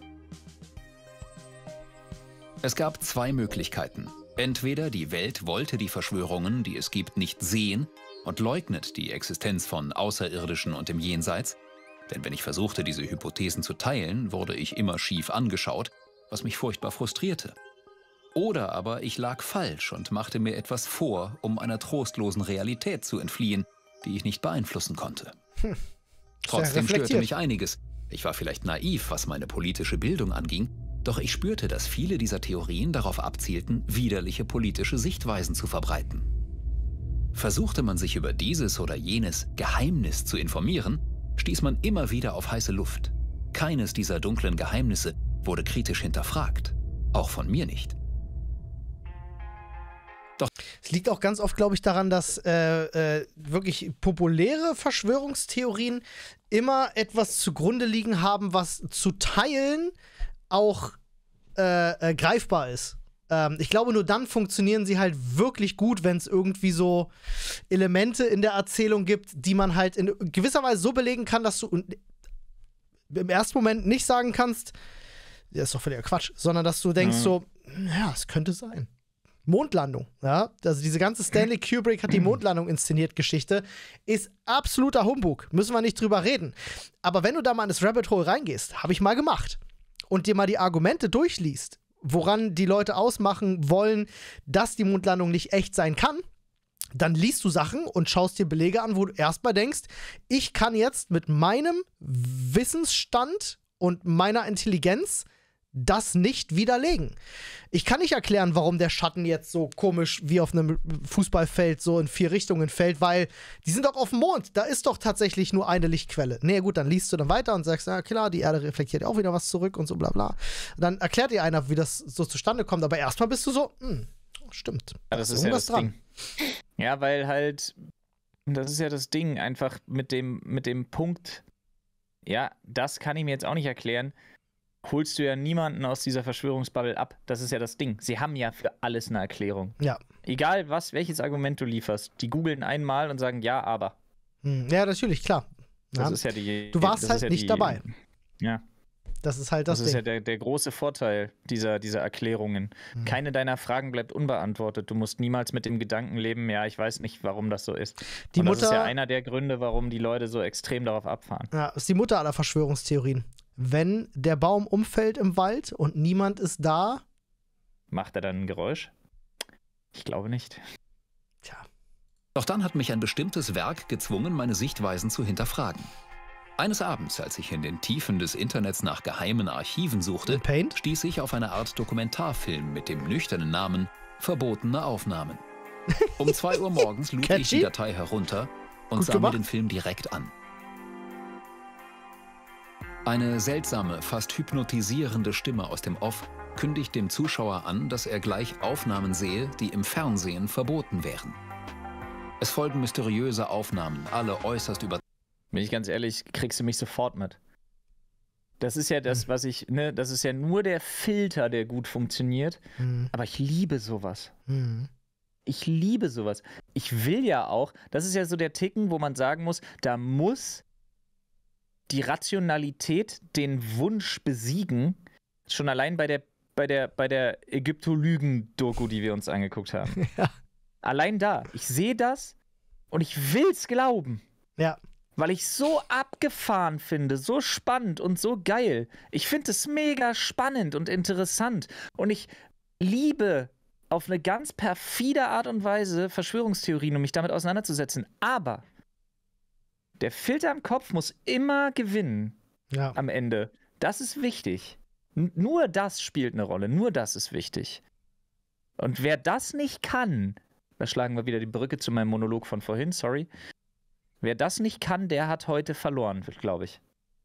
Es gab zwei Möglichkeiten. Entweder die Welt wollte die Verschwörungen, die es gibt, nicht sehen und leugnet die Existenz von Außerirdischen und dem Jenseits. Denn wenn ich versuchte, diese Hypothesen zu teilen, wurde ich immer schief angeschaut, was mich furchtbar frustrierte. Oder aber ich lag falsch und machte mir etwas vor, um einer trostlosen Realität zu entfliehen, die ich nicht beeinflussen konnte. Trotzdem störte
reflektiert.
mich einiges. Ich war vielleicht naiv, was meine politische Bildung anging, doch ich spürte, dass viele dieser Theorien darauf abzielten, widerliche politische Sichtweisen zu verbreiten. Versuchte man sich über dieses oder jenes Geheimnis zu informieren, stieß man immer wieder auf heiße Luft. Keines dieser dunklen Geheimnisse wurde kritisch hinterfragt. Auch von mir nicht.
Es liegt auch ganz oft, glaube ich, daran, dass äh, äh, wirklich populäre Verschwörungstheorien immer etwas zugrunde liegen haben, was zu teilen auch äh, äh, greifbar ist. Ähm, ich glaube, nur dann funktionieren sie halt wirklich gut, wenn es irgendwie so Elemente in der Erzählung gibt, die man halt in gewisser Weise so belegen kann, dass du im ersten Moment nicht sagen kannst, das ist doch völliger Quatsch, sondern dass du denkst
Mhm.
so, ja, es könnte sein. Mondlandung, ja, also diese ganze Stanley Kubrick hat die Mondlandung inszeniert Geschichte, ist absoluter Humbug, müssen wir nicht drüber reden. Aber wenn du da mal in das Rabbit Hole reingehst, habe ich mal gemacht, und dir mal die Argumente durchliest, woran die Leute ausmachen wollen, dass die Mondlandung nicht echt sein kann, dann liest du Sachen und schaust dir Belege an, wo du erstmal denkst, ich kann jetzt mit meinem Wissensstand und meiner Intelligenz das nicht widerlegen. Ich kann nicht erklären, warum der Schatten jetzt so komisch wie auf einem Fußballfeld so in vier Richtungen fällt, weil die sind doch auf dem Mond. Da ist doch tatsächlich nur eine Lichtquelle. Nee, gut, dann liest du dann weiter und sagst, ja klar, die Erde reflektiert auch wieder was zurück und so bla bla. Dann erklärt dir einer, wie das so zustande kommt, aber erstmal bist du so, hm, stimmt.
Ja, das
Da
ist ja
irgendwas
das Ding. Ja, weil halt, das ist ja das Ding, einfach mit dem, mit dem Punkt, ja, das kann ich mir jetzt auch nicht erklären, holst du ja niemanden aus dieser Verschwörungsbubble ab. Das ist ja das Ding. Sie haben ja für alles eine Erklärung.
Ja.
Egal was, welches Argument du lieferst, die googeln einmal und sagen, ja, aber.
Hm, ja, natürlich, klar.
Das
Ja.
ist ja die.
Du warst
das
halt
ist ja
nicht
die,
dabei.
Ja.
Das ist halt das,
Das ist
Ding.
ja der, der große Vorteil dieser, dieser Erklärungen. Mhm. Keine deiner Fragen bleibt unbeantwortet. Du musst niemals mit dem Gedanken leben, ja, ich weiß nicht, warum das so ist.
Die
Und das
Mutter,
ist ja einer der Gründe, warum die Leute so extrem darauf abfahren.
Ja, ist die Mutter aller Verschwörungstheorien. Wenn der Baum umfällt im Wald und niemand ist da.
Macht er dann ein Geräusch? Ich glaube nicht.
Tja.
Doch dann hat mich ein bestimmtes Werk gezwungen, meine Sichtweisen zu hinterfragen. Eines Abends, als ich in den Tiefen des Internets nach geheimen Archiven suchte,
Paint?
stieß ich auf eine Art Dokumentarfilm mit dem nüchternen Namen Verbotene Aufnahmen. Um zwei Uhr morgens lud ich die Datei herunter und
Gut
sah
gemacht.
mir den Film direkt an. Eine seltsame, fast hypnotisierende Stimme aus dem Off kündigt dem Zuschauer an, dass er gleich Aufnahmen sehe, die im Fernsehen verboten wären. Es folgen mysteriöse Aufnahmen, alle äußerst über...
Bin ich ganz ehrlich, kriegst du mich sofort mit. Das ist ja das, was ich, ne, das ist ja nur der Filter, der gut funktioniert.
Hm.
Aber ich liebe sowas.
Hm.
Ich liebe sowas. Ich will ja auch, das ist ja so der Ticken, wo man sagen muss, da muss die Rationalität den Wunsch besiegen, schon allein bei der, bei der, bei der Ägyptologen-Doku, die wir uns angeguckt haben.
Ja.
Allein da. Ich sehe das und ich will's glauben.
Ja.
Weil ich so abgefahren finde, so spannend und so geil. Ich finde es mega spannend und interessant. Und ich liebe auf eine ganz perfide Art und Weise Verschwörungstheorien, um mich damit auseinanderzusetzen. Aber der Filter im Kopf muss immer gewinnen
Ja.
am Ende. Das ist wichtig. N- nur das spielt eine Rolle. Nur das ist wichtig. Und wer das nicht kann, da schlagen wir wieder die Brücke zu meinem Monolog von vorhin, sorry. Wer das nicht kann, der hat heute verloren, glaube ich.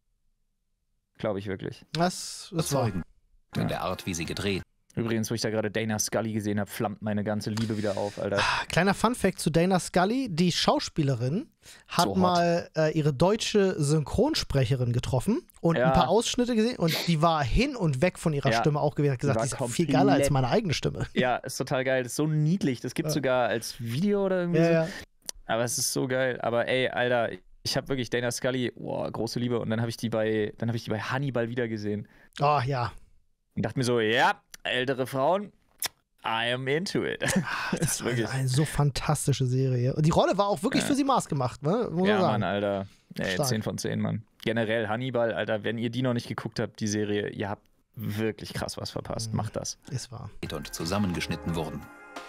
Glaube ich wirklich.
Das, das war.
Zeugen. In der Art, wie sie gedreht
Übrigens, wo ich da gerade Dana Scully gesehen habe, flammt meine ganze Liebe wieder auf, Alter.
Kleiner Funfact zu Dana Scully. Die Schauspielerin hat
So hot.
mal äh, ihre deutsche Synchronsprecherin getroffen und
Ja.
ein paar Ausschnitte gesehen und die war hin und weg von ihrer
Ja.
Stimme auch gewesen. Hat gesagt,
War
die ist viel
komplett-
geiler als meine eigene Stimme.
Ja, ist total geil. Das ist so niedlich. Das gibt es
Ja.
sogar als Video oder irgendwie
Ja,
so.
ja.
Aber es ist so geil. Aber ey, Alter, ich habe wirklich Dana Scully, boah, große Liebe. Und dann habe ich die bei, dann habe ich die bei Hannibal wieder gesehen.
Oh ja.
Und dachte mir so, ja, ältere Frauen, I am into it.
Das
ist
war
wirklich.
eine so fantastische Serie. Und die Rolle war auch wirklich
Ja.
für sie maßgemacht, ne? Muss man
Ja,
sagen.
Mann, Alter. Ey,
Stark.
zehn von zehn, Mann. Generell Hannibal, Alter, wenn ihr die noch nicht geguckt habt, die Serie, ihr habt wirklich krass was verpasst.
Mhm.
Macht das.
Ist wahr.
und zusammengeschnitten wurden.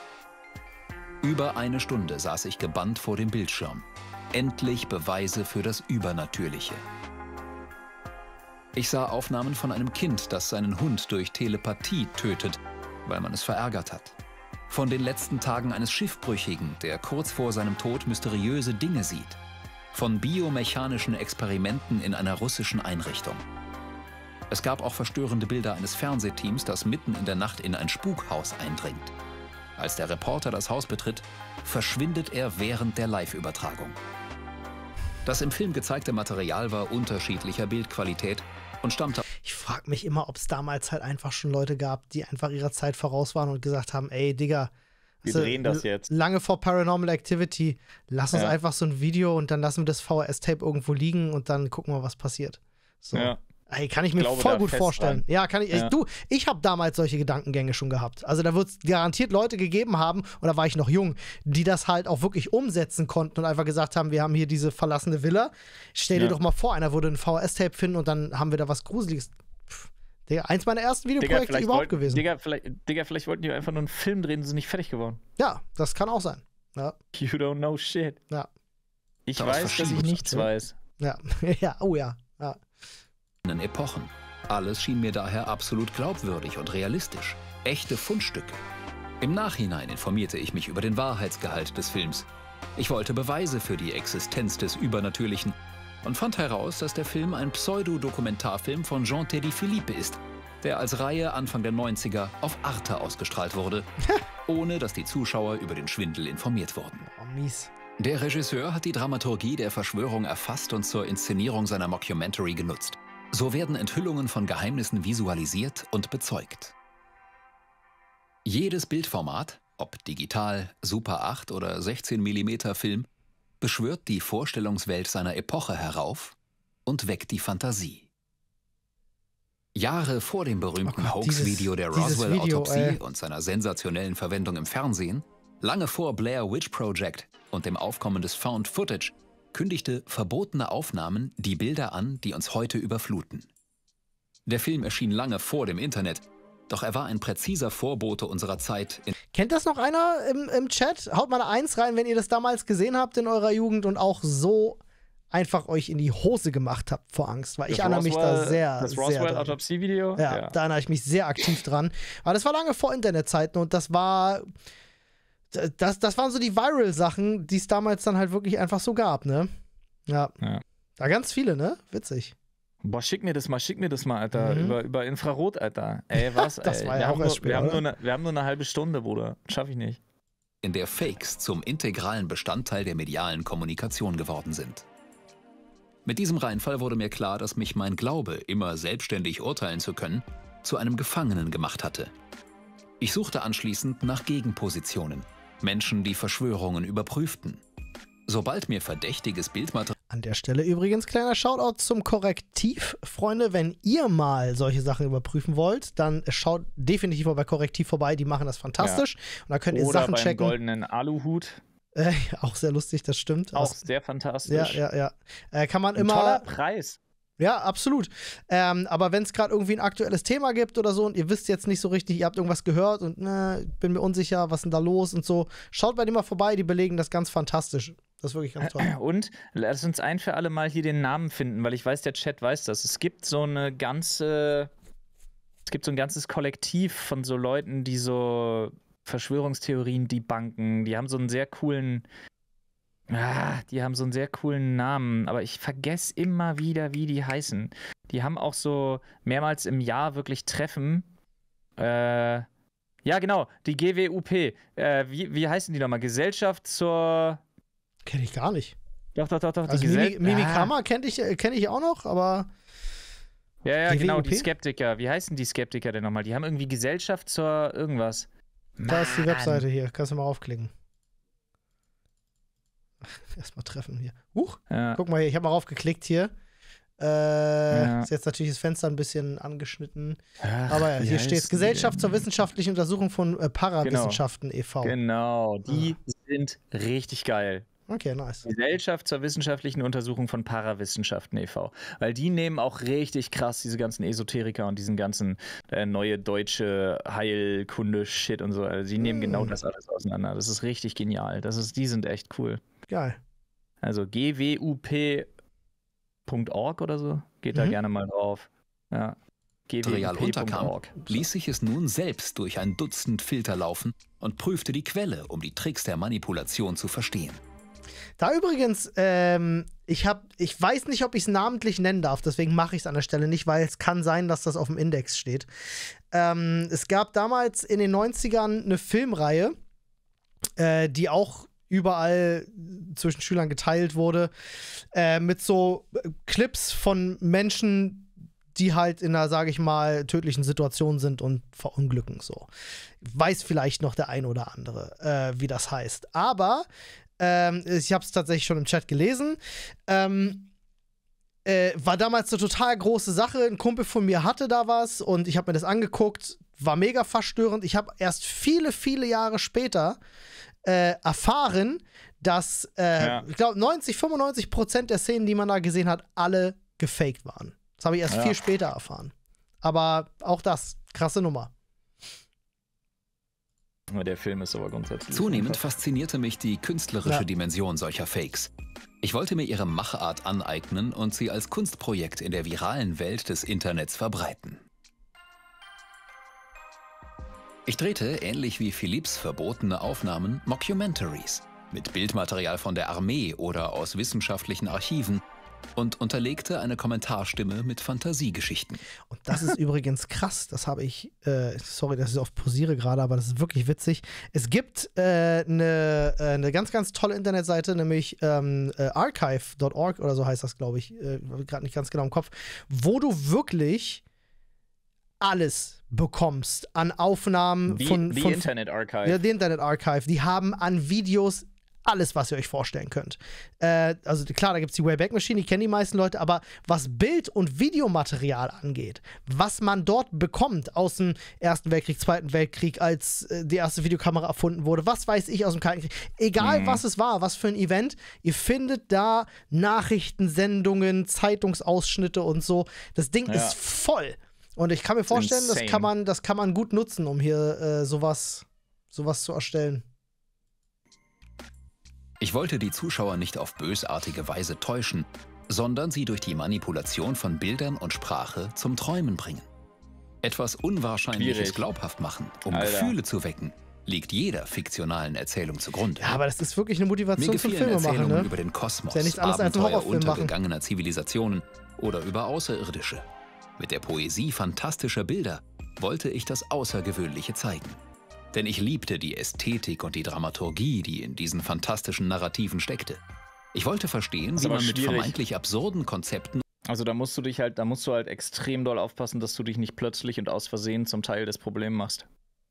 Über eine Stunde saß ich gebannt vor dem Bildschirm. Endlich Beweise für das Übernatürliche. Ich sah Aufnahmen von einem Kind, das seinen Hund durch Telepathie tötet, weil man es verärgert hat. Von den letzten Tagen eines Schiffbrüchigen, der kurz vor seinem Tod mysteriöse Dinge sieht. Von biomechanischen Experimenten in einer russischen Einrichtung. Es gab auch verstörende Bilder eines Fernsehteams, das mitten in der Nacht in ein Spukhaus eindringt. Als der Reporter das Haus betritt, verschwindet er während der Live-Übertragung. Das im Film gezeigte Material war unterschiedlicher Bildqualität und stammte
Ich frage mich immer, ob es damals halt einfach schon Leute gab, die einfach ihrer Zeit voraus waren und gesagt haben, ey, Digga,
Wir
weißt du,
drehen das
l-
jetzt.
Lange vor Paranormal Activity, lass uns
Ja.
einfach so ein Video und dann lassen wir das V H S-Tape irgendwo liegen und dann gucken wir, was passiert. So.
Ja.
Ey, kann ich mir
glaube
voll
da
gut
fest
vorstellen.
dran.
Ja, kann ich.
Ja.
Ich du, ich habe damals solche Gedankengänge schon gehabt. Also da wird es garantiert Leute gegeben haben, und da war ich noch jung, die das halt auch wirklich umsetzen konnten und einfach gesagt haben, wir haben hier diese verlassene Villa. Stell dir
Ja.
doch mal vor, einer würde ein V H S-Tape finden und dann haben wir da was Gruseliges. Pff, Digga, eins meiner ersten
Digga,
Videoprojekte
vielleicht
überhaupt
wollten,
gewesen.
Digga, vielleicht, Digga, vielleicht wollten die einfach nur einen Film drehen und sind nicht fertig geworden.
Ja, das kann auch sein. Ja,
You don't know shit.
ja,
Ich
Aus
weiß, dass ich
verschiedenen
nichts
Sorten.
weiß.
ja, ja, oh ja. ja.
Epochen. Alles schien mir daher absolut glaubwürdig und realistisch. Echte Fundstücke. Im Nachhinein informierte ich mich über den Wahrheitsgehalt des Films. Ich wollte Beweise für die Existenz des Übernatürlichen und fand heraus, dass der Film ein Pseudo-Dokumentarfilm von Jean-Teddy Philippe ist, der als Reihe Anfang der neunziger auf Arte ausgestrahlt wurde, ohne dass die Zuschauer über den Schwindel informiert wurden.
Oh, mies.
Der Regisseur hat die Dramaturgie der Verschwörung erfasst und zur Inszenierung seiner Mockumentary genutzt. So werden Enthüllungen von Geheimnissen visualisiert und bezeugt. Jedes Bildformat, ob digital, Super acht oder sechzehn Millimeter Film, beschwört die Vorstellungswelt seiner Epoche herauf und weckt die Fantasie. Jahre vor dem berühmten
Oh Gott, dieses-
Hoax-Video der
dieses Video,
Roswell-Autopsie
ey.
und seiner sensationellen Verwendung im Fernsehen, lange vor Blair Witch Project und dem Aufkommen des Found Footage, kündigte verbotene Aufnahmen die Bilder an, die uns heute überfluten. Der Film erschien lange vor dem Internet, doch er war ein präziser Vorbote unserer Zeit, in
Kennt das noch einer im, im Chat? Haut mal eine Eins rein, wenn ihr das damals gesehen habt in eurer Jugend und auch so einfach euch in die Hose gemacht habt vor Angst. Weil ich
Das
erinnere mich da
Roswell-
sehr,
Das
sehr dran.
Roswell-Autopsie-Video?
Ja, da erinnere ich mich sehr aktiv dran. Aber das war lange vor Internetzeiten und das war. Das, das waren so die Viral-Sachen, die es damals dann halt wirklich einfach so gab, ne? Ja.
Ja.
Da ganz viele, ne? Witzig.
Boah, schick mir das mal, schick mir das mal, Alter.
Mhm.
Über, über Infrarot, Alter. Ey, was?
Das
ey.
war ja
wir
auch
haben
erst
nur, wir,
später,
haben nur
oder?
eine, wir haben nur eine halbe Stunde, Bruder. Schaff ich nicht.
in der Fakes zum integralen Bestandteil der medialen Kommunikation geworden sind. Mit diesem Reinfall wurde mir klar, dass mich mein Glaube, immer selbstständig urteilen zu können, zu einem Gefangenen gemacht hatte. Ich suchte anschließend nach Gegenpositionen, Menschen, die Verschwörungen überprüften. Sobald mir verdächtiges Bildmaterial
An der Stelle übrigens kleiner Shoutout zum Korrektiv. Freunde, wenn ihr mal solche Sachen überprüfen wollt, dann schaut definitiv mal bei Korrektiv vorbei. Die machen das fantastisch. Und da könnt ihr
Oder
Sachen
beim
checken.
goldenen Aluhut.
Äh, auch sehr lustig, das stimmt.
Auch
Was-
sehr fantastisch.
ja, ja, ja. Äh, kann man
Ein
immer.
toller Preis.
Ja, absolut. Ähm, aber wenn es gerade irgendwie ein aktuelles Thema gibt oder so und ihr wisst jetzt nicht so richtig, ihr habt irgendwas gehört und ne, bin mir unsicher, was ist denn da los und so, schaut bei dem mal vorbei, die belegen das ganz fantastisch. Das ist wirklich ganz toll.
Und lass uns ein für alle Mal hier den Namen finden, weil ich weiß, der Chat weiß das. Es gibt so eine ganze, es gibt so ein ganzes Kollektiv von so Leuten, die so Verschwörungstheorien debunken. Die haben so einen sehr coolen, ah, die haben so einen sehr coolen Namen, aber ich vergesse immer wieder, wie die heißen. Die haben auch so mehrmals im Jahr wirklich Treffen. Äh, ja, genau, die G W U P. Äh, wie, wie heißen die nochmal? Gesellschaft zur.
Kenne ich gar nicht.
Doch, doch, doch, doch.
Also
die
Mimi,
Gesell-
Mimikama kenne ich, äh, kenn ich auch noch, aber
Ja, ja,
G W U P?
genau, die Skeptiker. Wie heißen die Skeptiker denn nochmal? Die haben irgendwie Gesellschaft zur irgendwas.
da ist die
Mann.
Webseite hier. Kannst du mal aufklicken. Erstmal treffen hier. Huch,
Ja.
guck mal hier, ich habe mal raufgeklickt hier. Äh,
Ja.
Ist jetzt natürlich das Fenster ein bisschen angeschnitten.
Ach,
Aber ja,
wie
hier
heißen
steht
die
Gesellschaft
denn?
zur wissenschaftlichen Untersuchung von äh, Parawissenschaften e V
Genau, die
Ah.
sind richtig geil.
Okay, nice.
Gesellschaft zur wissenschaftlichen Untersuchung von Parawissenschaften e V Weil die nehmen auch richtig krass diese ganzen Esoteriker und diesen ganzen äh, neue deutsche Heilkunde-Shit und so. Also die nehmen
Mm.
genau das alles auseinander. Das ist richtig genial. Das ist, die sind echt cool.
Geil.
Also g w u p punkt org oder so. Geht da
Mhm.
gerne mal drauf. Ja.
Material
g w u p punkt
unterkam,
org.
ließ sich es nun selbst durch ein Dutzend Filter laufen und prüfte die Quelle, um die Tricks der Manipulation zu verstehen.
Da übrigens, ähm, ich hab, ich weiß nicht, ob ich es namentlich nennen darf, deswegen mache ich es an der Stelle nicht, weil es kann sein, dass das auf dem Index steht. Ähm, es gab damals in den neunzigern eine Filmreihe, äh, die auch überall zwischen Schülern geteilt wurde, äh, mit so äh, Clips von Menschen, die halt in einer, sage ich mal, tödlichen Situation sind und verunglücken so. Weiß vielleicht noch der ein oder andere, äh, wie das heißt. Aber ähm, ich habe es tatsächlich schon im Chat gelesen. Ähm, äh, war damals eine total große Sache. Ein Kumpel von mir hatte da was und ich habe mir das angeguckt. War mega verstörend. Ich habe erst viele, viele Jahre später äh, erfahren, dass äh,
Ja.
ich glaube neunzig, fünfundneunzig Prozent der Szenen, die man da gesehen hat, alle gefaked waren. Das habe ich erst
Ja.
viel später erfahren. Aber auch das, krasse Nummer.
Aber der Film ist aber grundsätzlich.
Zunehmend
unfassbar.
faszinierte mich die künstlerische
Ja.
Dimension solcher Fakes. Ich wollte mir ihre Machart aneignen und sie als Kunstprojekt in der viralen Welt des Internets verbreiten. Ich drehte, ähnlich wie Philipps verbotene Aufnahmen, Mockumentaries mit Bildmaterial von der Armee oder aus wissenschaftlichen Archiven und unterlegte eine Kommentarstimme mit Fantasiegeschichten.
Und das ist übrigens krass. Das habe ich, äh, sorry, dass ich auf posiere gerade, aber das ist wirklich witzig. Es gibt eine äh, ne, äh, ne ganz, ganz tolle Internetseite, nämlich ähm, äh, archive punkt org oder so heißt das, glaube ich. Äh, gerade nicht ganz genau im Kopf. Wo du wirklich alles bekommst an Aufnahmen
Wie,
von,
wie
von
Internet Archive.
ja, die Internet Archive. Die haben an Videos alles, was ihr euch vorstellen könnt. Äh, also klar, da gibt es die Wayback Machine, die kennen die meisten Leute, aber was Bild- und Videomaterial angeht, was man dort bekommt aus dem Ersten Weltkrieg, Zweiten Weltkrieg, als äh, die erste Videokamera erfunden wurde, was weiß ich aus dem Kalten Krieg, egal mhm. was es war, was für ein Event, ihr findet da Nachrichtensendungen, Zeitungsausschnitte und so. Das Ding ja. ist voll. Und ich kann mir vorstellen, das kann man, das kann man gut nutzen, um hier äh, sowas, sowas zu erstellen.
Ich wollte die Zuschauer nicht auf bösartige Weise täuschen, sondern sie durch die Manipulation von Bildern und Sprache zum Träumen bringen. Etwas Unwahrscheinliches Schwierig. glaubhaft machen, um Alter. Gefühle zu wecken, liegt jeder fiktionalen Erzählung zugrunde.
Ja, aber das ist wirklich eine Motivation zum Filme
Erzählungen
machen, ne?
über den Kosmos,
ja nicht alles
Abenteuer untergegangener Zivilisationen oder über Außerirdische. Mit der Poesie fantastischer Bilder wollte ich das Außergewöhnliche zeigen. Denn ich liebte die Ästhetik und die Dramaturgie, die in diesen fantastischen Narrativen steckte. Ich wollte verstehen, wie man mit vermeintlich absurden Konzepten...
Also da musst du dich halt, da musst du halt extrem doll aufpassen, dass du dich nicht plötzlich und aus Versehen zum Teil des Problems machst.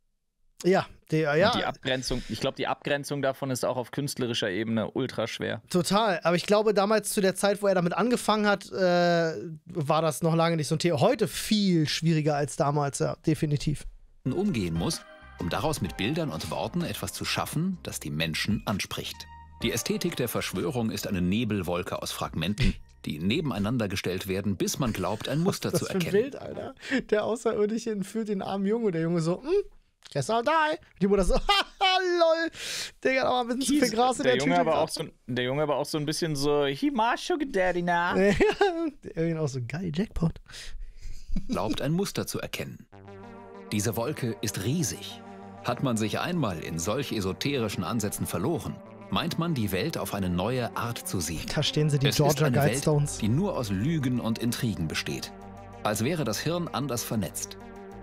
Ja, der, ja.
Und die Abgrenzung, ich glaube, die Abgrenzung davon ist auch auf künstlerischer Ebene ultra schwer.
Total, aber ich glaube, damals zu der Zeit, wo er damit angefangen hat, äh, war das noch lange nicht so ein Thema. Heute viel schwieriger als damals, ja, definitiv.
...umgehen muss, um daraus mit Bildern und Worten etwas zu schaffen, das die Menschen anspricht. Die Ästhetik der Verschwörung ist eine Nebelwolke aus Fragmenten, die nebeneinander gestellt werden, bis man glaubt, ein Muster zu erkennen.
Was ist das für ein Bild, Alter? Der Außerirdische entführt den armen Jungen und der Junge so, hm, guess I'll die. Die Mutter so, haha, lol. Digga, da war ein bisschen Kies, zu viel Gras in der, der Junge
Tüte. Aber auch so, der Junge aber auch so ein bisschen so, he my sugar daddy now.
Ja, der Junge auch so, geil, Jackpot.
Glaubt, ein Muster zu erkennen. Diese Wolke ist riesig. Hat man sich einmal in solch esoterischen Ansätzen verloren, meint man, die Welt auf eine neue Art zu sehen.
Da stehen sie, die
es
Georgia
ist eine
Guidestones.
Welt, die nur aus Lügen und Intrigen besteht. Als wäre das Hirn anders vernetzt.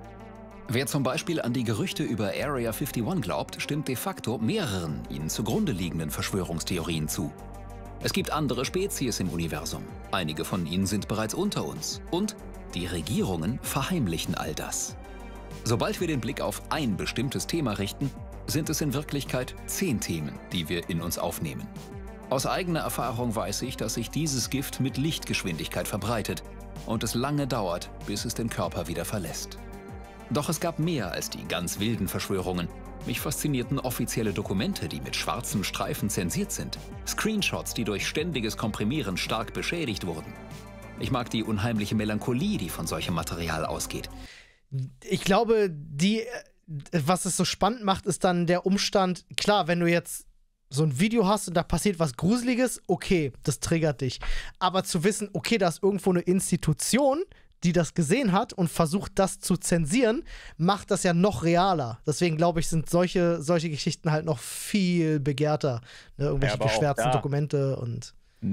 Wer zum Beispiel an die Gerüchte über Area einundfünfzig glaubt, stimmt de facto mehreren ihnen zugrunde liegenden Verschwörungstheorien zu. Es gibt andere Spezies im Universum. Einige von ihnen sind bereits unter uns. Und die Regierungen verheimlichen all das. Sobald wir den Blick auf ein bestimmtes Thema richten, sind es in Wirklichkeit zehn Themen, die wir in uns aufnehmen. Aus eigener Erfahrung weiß ich, dass sich dieses Gift mit Lichtgeschwindigkeit verbreitet und es lange dauert, bis es den Körper wieder verlässt. Doch es gab mehr als die ganz wilden Verschwörungen. Mich faszinierten offizielle Dokumente, die mit schwarzen Streifen zensiert sind. Screenshots, die durch ständiges Komprimieren stark beschädigt wurden. Ich mag die unheimliche Melancholie, die von solchem Material ausgeht.
Ich glaube, die, was es so spannend macht, ist dann der Umstand, klar, wenn du jetzt so ein Video hast und da passiert was Gruseliges, okay, das triggert dich. Aber zu wissen, okay, da ist irgendwo eine Institution, die das gesehen hat und versucht, das zu zensieren, macht das ja noch realer. Deswegen, glaube ich, sind solche, solche Geschichten halt noch viel begehrter. Ne? Irgendwelche
ja,
geschwärzten Dokumente und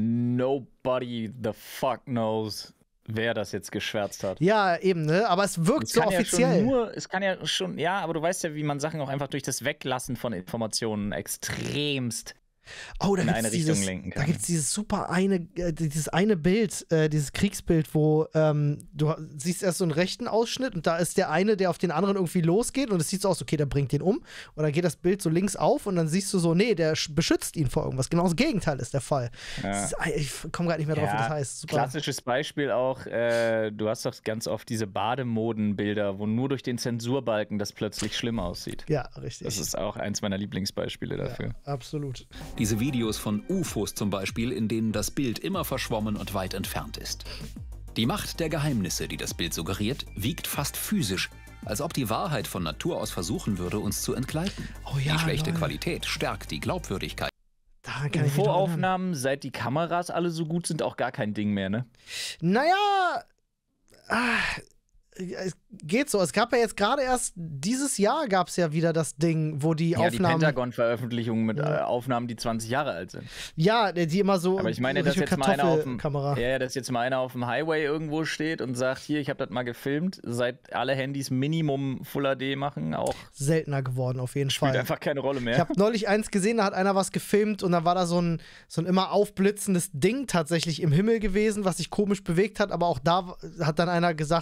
nobody the fuck knows, wer das jetzt geschwärzt hat.
Ja, eben, ne? Aber es wirkt
es
so
kann
offiziell.
Ja schon nur, es kann ja schon, ja, aber du weißt ja, wie man Sachen auch einfach durch das Weglassen von Informationen extremst
Oh, da
in
gibt's
eine
dieses,
Richtung lenken kann.
Da gibt es dieses super eine, äh, dieses eine Bild, äh, dieses Kriegsbild, wo ähm, du siehst erst so einen rechten Ausschnitt und da ist der eine, der auf den anderen irgendwie losgeht und es sieht so aus, okay, der bringt den um und dann geht das Bild so links auf und dann siehst du so, nee, der beschützt ihn vor irgendwas. Genau das Gegenteil ist der Fall.
Ja.
Das ist, ich komme gerade nicht mehr drauf,
ja,
wie das heißt. Super.
Klassisches Beispiel auch, äh, du hast doch ganz oft diese Bademodenbilder, wo nur durch den Zensurbalken das plötzlich schlimm aussieht.
Ja, richtig.
Das ist auch eins meiner Lieblingsbeispiele dafür.
Ja, absolut.
Diese Videos von U F Os zum Beispiel, in denen das Bild immer verschwommen und weit entfernt ist. Die Macht der Geheimnisse, die das Bild suggeriert, wiegt fast physisch, als ob die Wahrheit von Natur aus versuchen würde, uns zu entgleiten.
Oh ja,
die schlechte
Leute.
Qualität stärkt die Glaubwürdigkeit.
U F
O-Aufnahmen, seit die Kameras alle so gut sind, auch gar kein Ding mehr, ne?
Naja, ah, es geht so. Es gab ja jetzt gerade erst dieses Jahr gab es ja wieder das Ding, wo die
ja,
Aufnahmen.
Die Pentagon-Veröffentlichungen mit
ja.
äh, Aufnahmen, die zwanzig Jahre alt sind.
Ja, die immer so.
Aber ich meine,
so
dass jetzt mal einer auf dem,
Kamera.
ja, dass jetzt mal einer auf dem Highway irgendwo steht und sagt, hier, ich habe das mal gefilmt, seit alle Handys Minimum Full H D machen, auch
seltener geworden auf jeden
spielt
Fall.
einfach keine Rolle mehr.
Ich habe neulich eins gesehen, da hat einer was gefilmt und da war da so ein, so ein immer aufblitzendes Ding tatsächlich im Himmel gewesen, was sich komisch bewegt hat, aber auch da hat dann einer gesagt,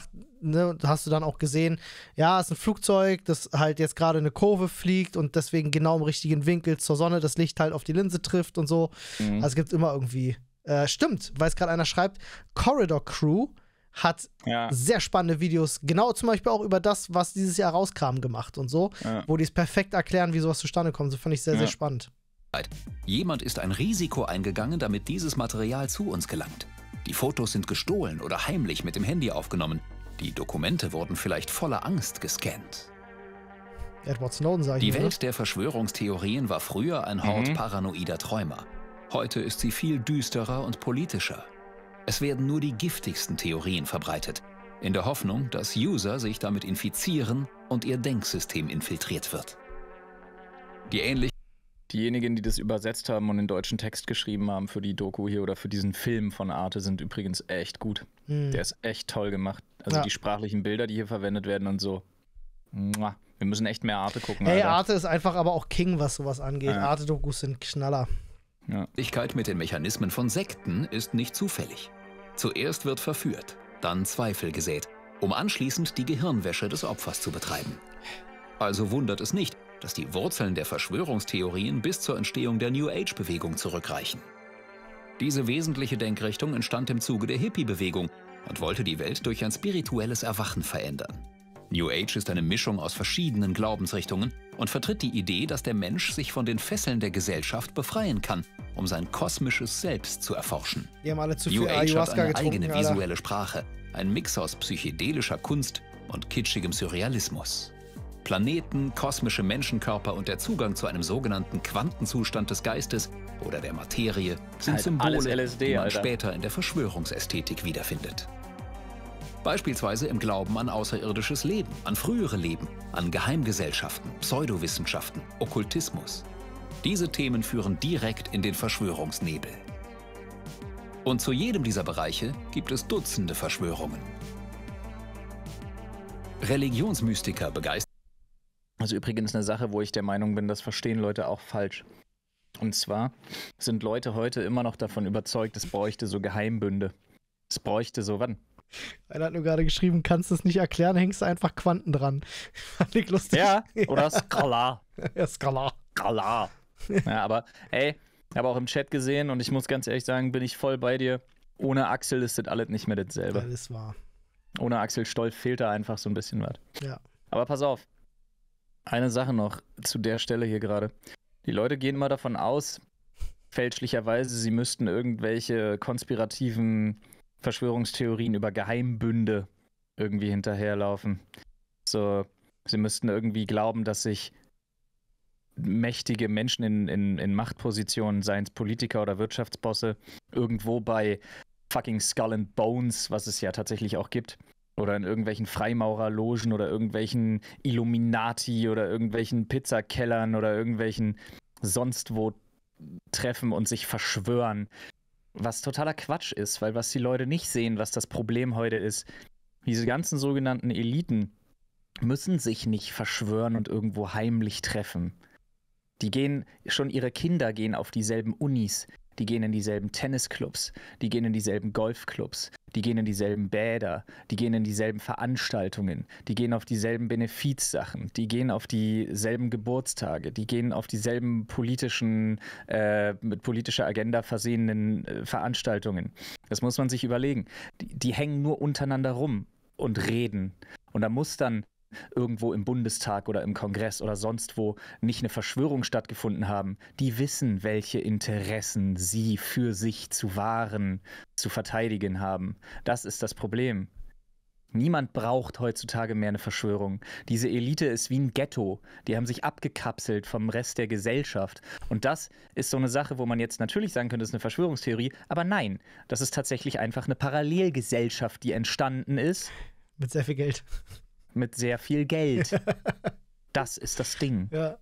ne, hast du dann auch gesehen, ja, es ist ein Flugzeug, das halt jetzt gerade eine Kurve fliegt und deswegen genau im richtigen Winkel zur Sonne das Licht halt auf die Linse trifft und so. Mhm. Also es gibt immer irgendwie, äh, stimmt, weil es gerade einer schreibt, Corridor Crew hat ja. sehr spannende Videos, genau zum Beispiel auch über das, was dieses Jahr rauskam, gemacht und so, ja. wo die es perfekt erklären, wie sowas zustande kommt. So fand ich sehr, ja. sehr spannend.
Jemand ist ein Risiko eingegangen, damit dieses Material zu uns gelangt. Die Fotos sind gestohlen oder heimlich mit dem Handy aufgenommen. Die Dokumente wurden vielleicht voller Angst gescannt.
Edward Snowden, sag ich
Die
mir,
Welt
ne? der
Verschwörungstheorien war früher ein Hort mhm. paranoider Träumer. Heute ist sie viel düsterer und politischer. Es werden nur die giftigsten Theorien verbreitet, in der Hoffnung, dass User sich damit infizieren und ihr Denksystem infiltriert wird. Die ähnlich
Diejenigen, die das übersetzt haben und den deutschen Text geschrieben haben für die Doku hier oder für diesen Film von Arte, sind übrigens echt gut. Hm. Der ist echt toll gemacht. Also ja. die sprachlichen Bilder, die hier verwendet werden und so. Mua. Wir müssen echt mehr Arte gucken.
Hey, Alter. Arte ist einfach aber auch King, was sowas angeht. Ja. Arte-Dokus sind Knaller.
Ja. Die Ähnlichkeit mit den Mechanismen von Sekten ist nicht zufällig. Zuerst wird verführt, dann Zweifel gesät, um anschließend die Gehirnwäsche des Opfers zu betreiben. Also wundert es nicht, dass die Wurzeln der Verschwörungstheorien bis zur Entstehung der New Age-Bewegung zurückreichen. Diese wesentliche Denkrichtung entstand im Zuge der Hippie-Bewegung und wollte die Welt durch ein spirituelles Erwachen verändern. New Age ist eine Mischung aus verschiedenen Glaubensrichtungen und vertritt die Idee, dass der Mensch sich von den Fesseln der Gesellschaft befreien kann, um sein kosmisches Selbst zu erforschen.
Die haben alle zu
New
viel
Age
Ayahuasca
hat eine
getrunken,
eigene
Alter.
visuelle Sprache, ein Mix aus psychedelischer Kunst und kitschigem Surrealismus. Planeten, kosmische Menschenkörper und der Zugang zu einem sogenannten Quantenzustand des Geistes oder der Materie sind
halt
Symbole,
L S D,
die man
Alter.
später in der Verschwörungsästhetik wiederfindet. Beispielsweise im Glauben an außerirdisches Leben, an frühere Leben, an Geheimgesellschaften, Pseudowissenschaften, Okkultismus. Diese Themen führen direkt in den Verschwörungsnebel. Und zu jedem dieser Bereiche gibt es Dutzende Verschwörungen. Religionsmystiker begeistern.
Also übrigens eine Sache, wo ich der Meinung bin, das verstehen Leute auch falsch. Und zwar sind Leute heute immer noch davon überzeugt, es bräuchte so Geheimbünde. Es bräuchte so, wann?
Einer hat nur gerade geschrieben, kannst du es nicht erklären, hängst du einfach Quanten dran. Fand ich lustig.
Ja, oder Skalar.
Ja, Skalar.
Skalar. Ja, aber ey, ich habe auch im Chat gesehen und ich muss ganz ehrlich sagen, bin ich voll bei dir. Ohne Axel ist das alles nicht mehr dasselbe.
Ja, das war.
Ohne Axel Stoll fehlt da einfach so ein bisschen was.
Ja.
Aber pass auf. Eine Sache noch zu der Stelle hier gerade. Die Leute gehen mal davon aus, fälschlicherweise, sie müssten irgendwelche konspirativen Verschwörungstheorien über Geheimbünde irgendwie hinterherlaufen. So, sie müssten irgendwie glauben, dass sich mächtige Menschen in, in, in Machtpositionen, seien es Politiker oder Wirtschaftsbosse, irgendwo bei fucking Skull and Bones, was es ja tatsächlich auch gibt, oder in irgendwelchen Freimaurerlogen oder irgendwelchen Illuminati oder irgendwelchen Pizzakellern oder irgendwelchen sonst wo treffen und sich verschwören. Was totaler Quatsch ist, weil was die Leute nicht sehen, was das Problem heute ist, diese ganzen sogenannten Eliten müssen sich nicht verschwören und irgendwo heimlich treffen. Die gehen, schon ihre Kinder gehen auf dieselben Unis, die gehen in dieselben Tennisclubs, die gehen in dieselben Golfclubs, die gehen in dieselben Bäder, die gehen in dieselben Veranstaltungen, die gehen auf dieselben Benefizsachen, die gehen auf dieselben Geburtstage, die gehen auf dieselben politischen, äh, mit politischer Agenda versehenen äh, Veranstaltungen. Das muss man sich überlegen. Die, die hängen nur untereinander rum und reden. Und da muss dann irgendwo im Bundestag oder im Kongress oder sonst wo nicht eine Verschwörung stattgefunden haben. Die wissen, welche Interessen sie für sich zu wahren, zu verteidigen haben. Das ist das Problem. Niemand braucht heutzutage mehr eine Verschwörung. Diese Elite ist wie ein Ghetto. Die haben sich abgekapselt vom Rest der Gesellschaft. Und das ist so eine Sache, wo man jetzt natürlich sagen könnte, das ist eine Verschwörungstheorie. Aber nein, das ist tatsächlich einfach eine Parallelgesellschaft, die entstanden ist.
Mit sehr viel Geld.
Mit sehr viel Geld. Das ist das Ding.
Ja.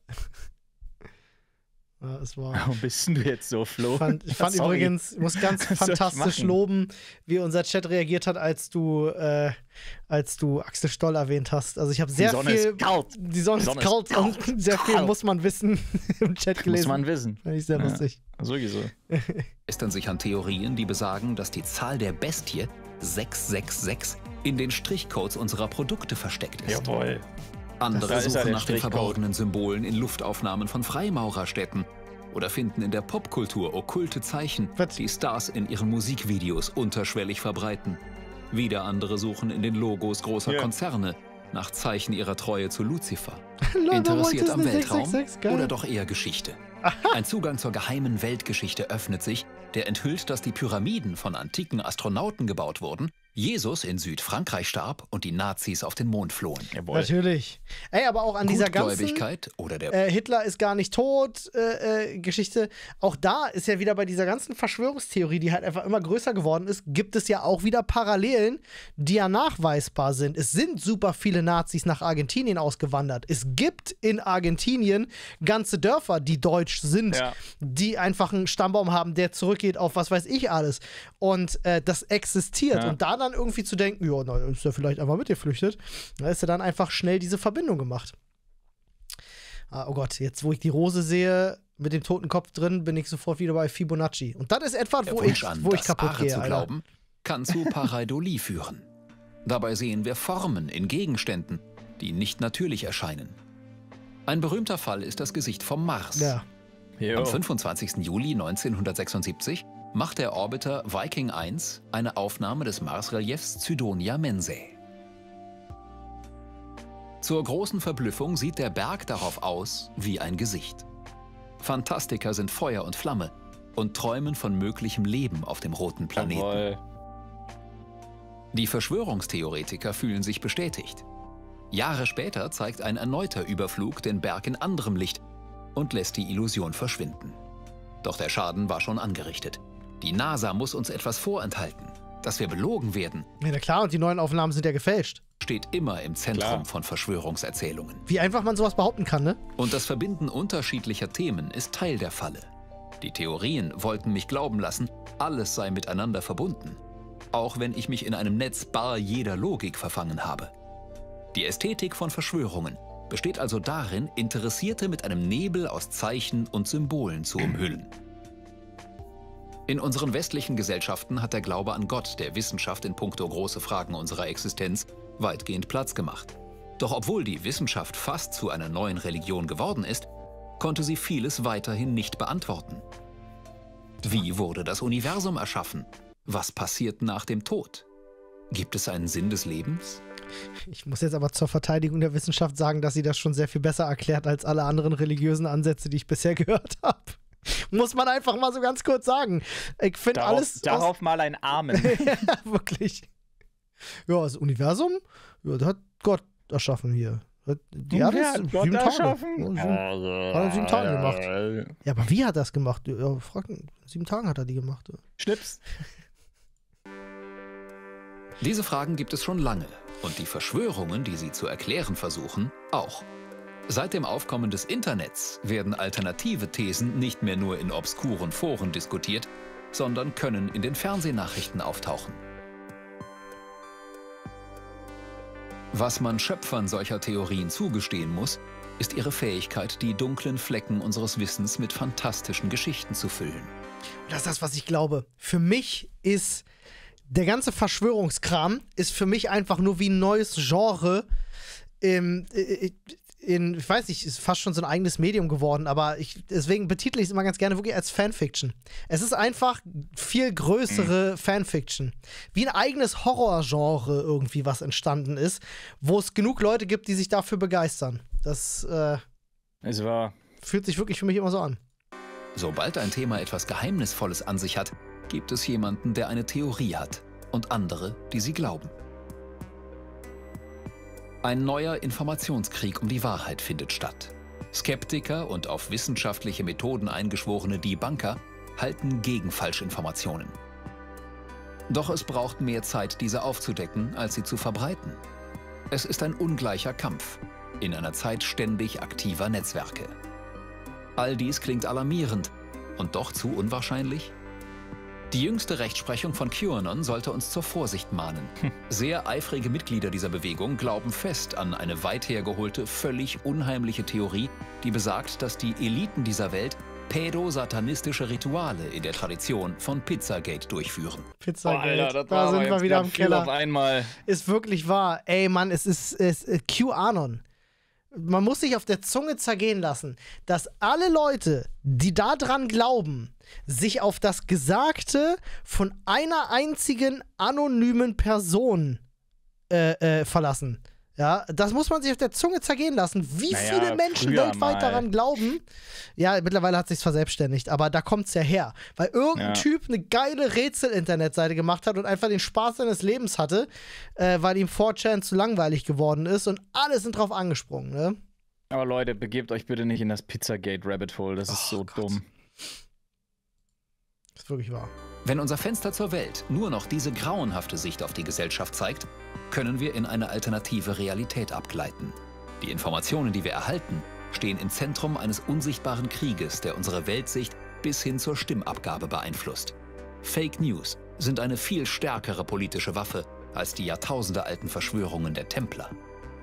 Ja, es war.
Warum bist du jetzt so, Flo?
Ich fand, ich fand übrigens, ich muss ganz fantastisch loben, wie unser Chat reagiert hat, als du, äh, als du Axel Stoll erwähnt hast. Also ich habe sehr
die Sonne
viel.
Ist kalt.
Die Sonne, die Sonne ist kalt, ist kalt und sehr viel
kalt.
muss man wissen im Chat gelesen.
Muss man wissen.
Fand ich sehr
ja,
lustig.
Sowieso.
Ästern sich an Theorien, die besagen, dass die Zahl der Bestie sechs sechs sechs in den Strichcodes unserer Produkte versteckt ist.
Jawohl.
Andere
Das- da ist er,
suchen
der
nach den
Strichcode.
verborgenen Symbolen in Luftaufnahmen von Freimaurerstädten oder finden in der Popkultur okkulte Zeichen,
Was?
die Stars in ihren Musikvideos unterschwellig verbreiten. Wieder andere suchen in den Logos großer
Ja.
Konzerne nach Zeichen ihrer Treue zu Lucifer.
Lol,
Interessiert
Walt
am
Disney
Weltraum
sechs sechs sechs, geil.
oder doch eher Geschichte? Ein Zugang zur geheimen Weltgeschichte öffnet sich, der enthüllt, dass die Pyramiden von antiken Astronauten gebaut wurden, Jesus in Südfrankreich starb und die Nazis auf den Mond flohen.
Jawohl.
Natürlich. Ey, aber auch an dieser ganzen
Gutgläubigkeit oder der
äh, Hitler ist gar nicht tot äh, äh, Geschichte, auch da ist ja wieder bei dieser ganzen Verschwörungstheorie, die halt einfach immer größer geworden ist, gibt es ja auch wieder Parallelen, die ja nachweisbar sind. Es sind super viele Nazis nach Argentinien ausgewandert. Es gibt in Argentinien ganze Dörfer, die deutsch sind,
Ja.
die einfach einen Stammbaum haben, der zurückgeht auf was weiß ich alles. Und äh, das existiert.
Ja.
Und da dann irgendwie zu denken, ja, na, ist er vielleicht einfach mitgeflüchtet, da ist er dann einfach schnell diese Verbindung gemacht. Ah, oh Gott, jetzt wo ich die Rose sehe, mit dem toten Kopf drin, bin ich sofort wieder bei Fibonacci. Und das ist etwas,
Der
wo
Wunsch
ich,
an,
wo ich
das
kaputt
Wahre
gehe,
zu
Alter.
glauben, kann zu Pareidolie führen. Dabei sehen wir Formen in Gegenständen, die nicht natürlich erscheinen. Ein berühmter Fall ist das Gesicht vom Mars.
Ja.
Jo.
Am fünfundzwanzigsten Juli neunzehnhundertsechsundsiebzig macht der Orbiter Viking eins eine Aufnahme des Marsreliefs Cydonia Mensae. Zur großen Verblüffung sieht der Berg darauf aus wie ein Gesicht. Fantastiker sind Feuer und Flamme und träumen von möglichem Leben auf dem roten Planeten.
Jawohl.
Die Verschwörungstheoretiker fühlen sich bestätigt. Jahre später zeigt ein erneuter Überflug den Berg in anderem Licht und lässt die Illusion verschwinden. Doch der Schaden war schon angerichtet. Die NASA muss uns etwas vorenthalten. Dass wir belogen werden,
Ja, na klar, und die neuen Aufnahmen sind ja gefälscht.
steht immer im Zentrum
Klar.
von Verschwörungserzählungen.
Wie einfach man sowas behaupten kann, ne?
Und das Verbinden unterschiedlicher Themen ist Teil der Falle. Die Theorien wollten mich glauben lassen, alles sei miteinander verbunden. Auch wenn ich mich in einem Netz bar jeder Logik verfangen habe. Die Ästhetik von Verschwörungen besteht also darin, Interessierte mit einem Nebel aus Zeichen und Symbolen zu umhüllen. In unseren westlichen Gesellschaften hat der Glaube an Gott der Wissenschaft in puncto große Fragen unserer Existenz weitgehend Platz gemacht. Doch obwohl die Wissenschaft fast zu einer neuen Religion geworden ist, konnte sie vieles weiterhin nicht beantworten. Wie wurde das Universum erschaffen? Was passiert nach dem Tod? Gibt es einen Sinn des Lebens?
Ich muss jetzt aber zur Verteidigung der Wissenschaft sagen, dass sie das schon sehr viel besser erklärt als alle anderen religiösen Ansätze, die ich bisher gehört habe. Muss man einfach mal so ganz kurz sagen. Ich finde
Darauf,
alles.
darauf mal ein Amen.
ja, wirklich. Ja, das Universum, ja, das hat Gott erschaffen hier. Die Erde
Wer
ist
hat Gott
sieben Tage.
erschaffen?
Ja, sieben, hat er in sieben Tagen gemacht. Ja, aber wie hat er das gemacht? Ja, frag, sieben Tagen hat er die gemacht. Ja.
Schnips.
Diese Fragen gibt es schon lange und die Verschwörungen, die sie zu erklären versuchen, auch. Seit dem Aufkommen des Internets werden alternative Thesen nicht mehr nur in obskuren Foren diskutiert, sondern können in den Fernsehnachrichten auftauchen. Was man Schöpfern solcher Theorien zugestehen muss, ist ihre Fähigkeit, die dunklen Flecken unseres Wissens mit fantastischen Geschichten zu füllen.
Das ist das, was ich glaube. Für mich ist der ganze Verschwörungskram ist für mich einfach nur wie ein neues Genre im, in, ich weiß nicht, ist fast schon so ein eigenes Medium geworden, aber ich, deswegen betitle ich es immer ganz gerne wirklich als Fanfiction. Es ist einfach viel größere mhm. Fanfiction. Wie ein eigenes Horrorgenre irgendwie, was entstanden ist, wo es genug Leute gibt, die sich dafür begeistern. Das äh,
Es war.
fühlt sich wirklich für mich immer so an.
Sobald ein Thema etwas Geheimnisvolles an sich hat, gibt es jemanden, der eine Theorie hat und andere, die sie glauben. Ein neuer Informationskrieg um die Wahrheit findet statt. Skeptiker und auf wissenschaftliche Methoden eingeschworene Debunker halten gegen Falschinformationen. Doch es braucht mehr Zeit, diese aufzudecken, als sie zu verbreiten. Es ist ein ungleicher Kampf in einer Zeit ständig aktiver Netzwerke. All dies klingt alarmierend und doch zu unwahrscheinlich. Die jüngste Rechtsprechung von QAnon sollte uns zur Vorsicht mahnen. Sehr eifrige Mitglieder dieser Bewegung glauben fest an eine weit hergeholte, völlig unheimliche Theorie, die besagt, dass die Eliten dieser Welt pädosatanistische Rituale in der Tradition von Pizzagate durchführen.
Pizzagate,
oh, Alter,
da sind wir wieder am Keller.
Auf einmal.
Ist wirklich wahr. Ey, Mann, es ist, es ist QAnon. Man muss sich auf der Zunge zergehen lassen, dass alle Leute, die da dran glauben, sich auf das Gesagte von einer einzigen anonymen Person äh, äh, verlassen. Ja, das muss man sich auf der Zunge zergehen lassen. Wie
naja,
viele Menschen weltweit
mal.
daran glauben? Ja, mittlerweile hat sich's verselbstständigt, aber da kommt's ja her. Weil irgendein
ja.
Typ eine geile Rätsel-Internetseite gemacht hat und einfach den Spaß seines Lebens hatte, äh, weil ihm four chan zu langweilig geworden ist und alle sind drauf angesprungen, ne?
Aber Leute, begebt euch bitte nicht in das Pizzagate-Rabbit-Hole, das ist oh, so Gott. dumm.
Das ist wirklich wahr.
Wenn unser Fenster zur Welt nur noch diese grauenhafte Sicht auf die Gesellschaft zeigt, können wir in eine alternative Realität abgleiten. Die Informationen, die wir erhalten, stehen im Zentrum eines unsichtbaren Krieges, der unsere Weltsicht bis hin zur Stimmabgabe beeinflusst. Fake News sind eine viel stärkere politische Waffe als die jahrtausendealten Verschwörungen der Templer.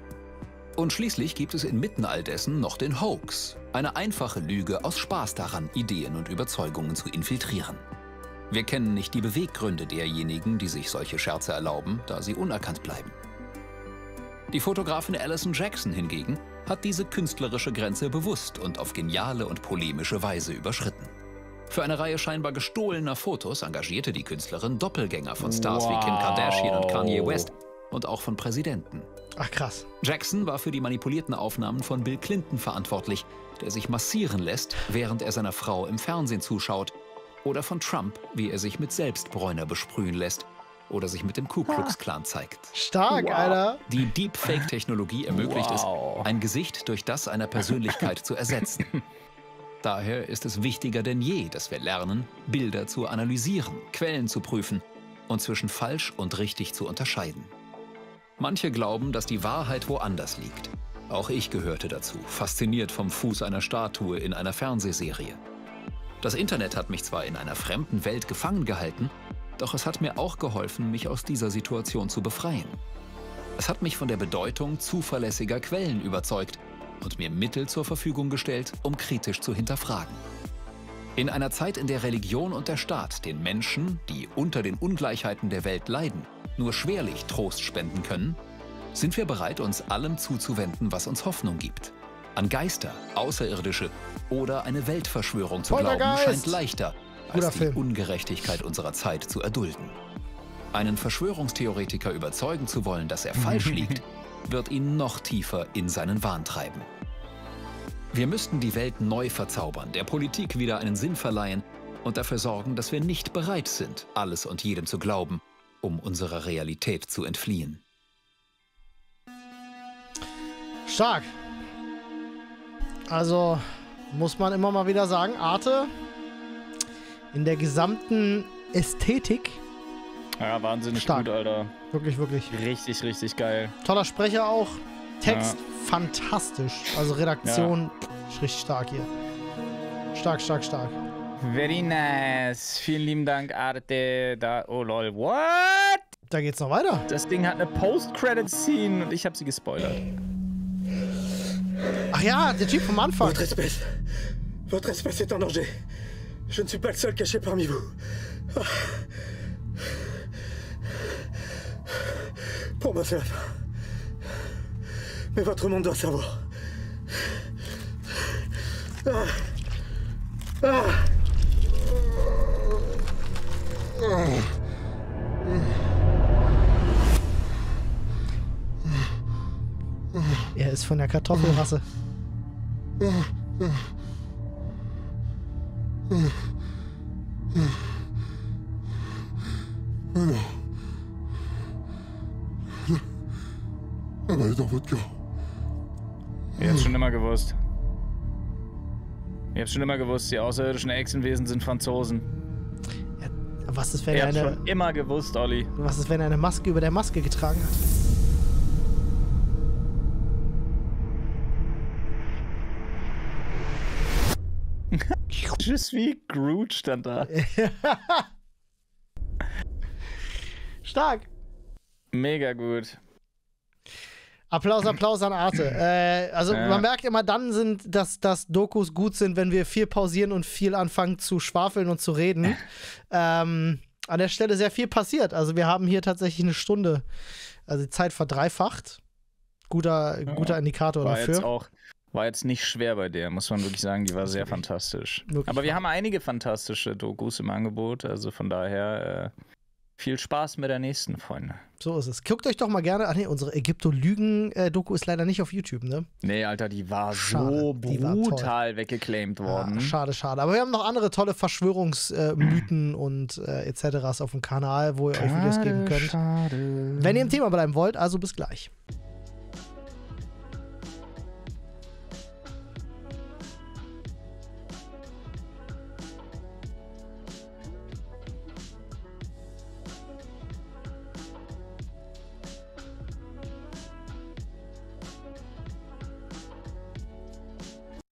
Und schließlich gibt es inmitten all dessen noch den Hoax, eine einfache Lüge aus Spaß daran, Ideen und Überzeugungen zu infiltrieren. Wir kennen nicht die Beweggründe derjenigen, die sich solche Scherze erlauben, da sie unerkannt bleiben. Die Fotografin Alison Jackson hingegen hat diese künstlerische Grenze bewusst und auf geniale und polemische Weise überschritten. Für eine Reihe scheinbar gestohlener Fotos engagierte die Künstlerin Doppelgänger von Stars wow. wie Kim Kardashian und Kanye West und auch von Präsidenten.
Ach krass.
Jackson war für die manipulierten Aufnahmen von Bill Clinton verantwortlich, der sich massieren lässt, während er seiner Frau im Fernsehen zuschaut. Oder von Trump, wie er sich mit Selbstbräuner besprühen lässt oder sich mit dem Ku Klux Klan zeigt.
Stark, wow. Alter.
Die Deepfake-Technologie ermöglicht wow. es, ein Gesicht durch das einer Persönlichkeit zu ersetzen. Daher ist es wichtiger denn je, dass wir lernen, Bilder zu analysieren, Quellen zu prüfen und zwischen falsch und richtig zu unterscheiden. Manche glauben, dass die Wahrheit woanders liegt. Auch ich gehörte dazu, fasziniert vom Fuß einer Statue in einer Fernsehserie. Das Internet hat mich zwar in einer fremden Welt gefangen gehalten, doch es hat mir auch geholfen, mich aus dieser Situation zu befreien. Es hat mich von der Bedeutung zuverlässiger Quellen überzeugt und mir Mittel zur Verfügung gestellt, um kritisch zu hinterfragen. In einer Zeit, in der Religion und der Staat den Menschen, die unter den Ungleichheiten der Welt leiden, nur schwerlich Trost spenden können, sind wir bereit, uns allem zuzuwenden, was uns Hoffnung gibt. An Geister, Außerirdische oder eine Weltverschwörung zu glauben, scheint leichter, als die Ungerechtigkeit unserer Zeit zu erdulden. Einen Verschwörungstheoretiker überzeugen zu wollen, dass er falsch liegt, wird ihn noch tiefer in seinen Wahn treiben. Wir müssten die Welt neu verzaubern, der Politik wieder einen Sinn verleihen und dafür sorgen, dass wir nicht bereit sind, alles und jedem zu glauben, um unserer Realität zu entfliehen.
Stark. Also muss man immer mal wieder sagen, Arte in der gesamten Ästhetik.
Ja, wahnsinnig
stark.
Gut, Alter.
Wirklich, wirklich.
Richtig, richtig geil.
Toller Sprecher auch. Text ja. fantastisch. Also Redaktion
ja.
richtig stark hier. Stark, stark, stark.
Very nice. Vielen lieben Dank, Arte. Da, oh lol, what?
Da geht's noch weiter.
Das Ding hat eine Post-Credit-Scene und ich habe sie gespoilert.
Ach ja, der Typ vom Anfang.
Votre espèce. Votre espèce est en danger. Je ne suis pas le seul caché parmi vous. Pour ma femme. Mais votre monde doit savoir. Ah. Ah.
Er ist von der Kartoffelrasse.
Ich hab's schon immer gewusst. Ich hab's schon immer gewusst, die außerirdischen Echsenwesen sind Franzosen.
Ja, was ist, wenn
ich
er
hab's
eine...
schon immer gewusst, Olli.
Was ist, wenn er eine Maske über der Maske getragen hat?
Je suis Groot stand da.
Stark.
Mega gut.
Applaus, Applaus an Arte. Äh, also
Ja.
man merkt immer dann, sind, dass, dass Dokus gut sind, wenn wir viel pausieren und viel anfangen zu schwafeln und zu reden. ähm, an der Stelle sehr viel passiert. Also wir haben hier tatsächlich eine Stunde, also die Zeit verdreifacht. Guter,
Ja.
guter Indikator
War
dafür.
jetzt auch, war jetzt nicht schwer bei der, muss man wirklich sagen, die war sehr fantastisch.
Wirklich
Aber wir
wahr.
haben einige fantastische Dokus im Angebot, also von daher äh, viel Spaß mit der nächsten, Freunde.
So ist es. Guckt euch doch mal gerne, ach nee, unsere Ägypto-Lügen-Doku ist leider nicht auf YouTube, ne?
Nee, Alter, die war
Schade,
so
die war toll.
brutal weggeclaimed worden.
Ja, schade, schade. Aber wir haben noch andere tolle Verschwörungsmythen und äh, et cetera auf dem Kanal, wo ihr euch Videos geben könnt.
Schade.
Wenn ihr im Thema bleiben wollt, also bis gleich.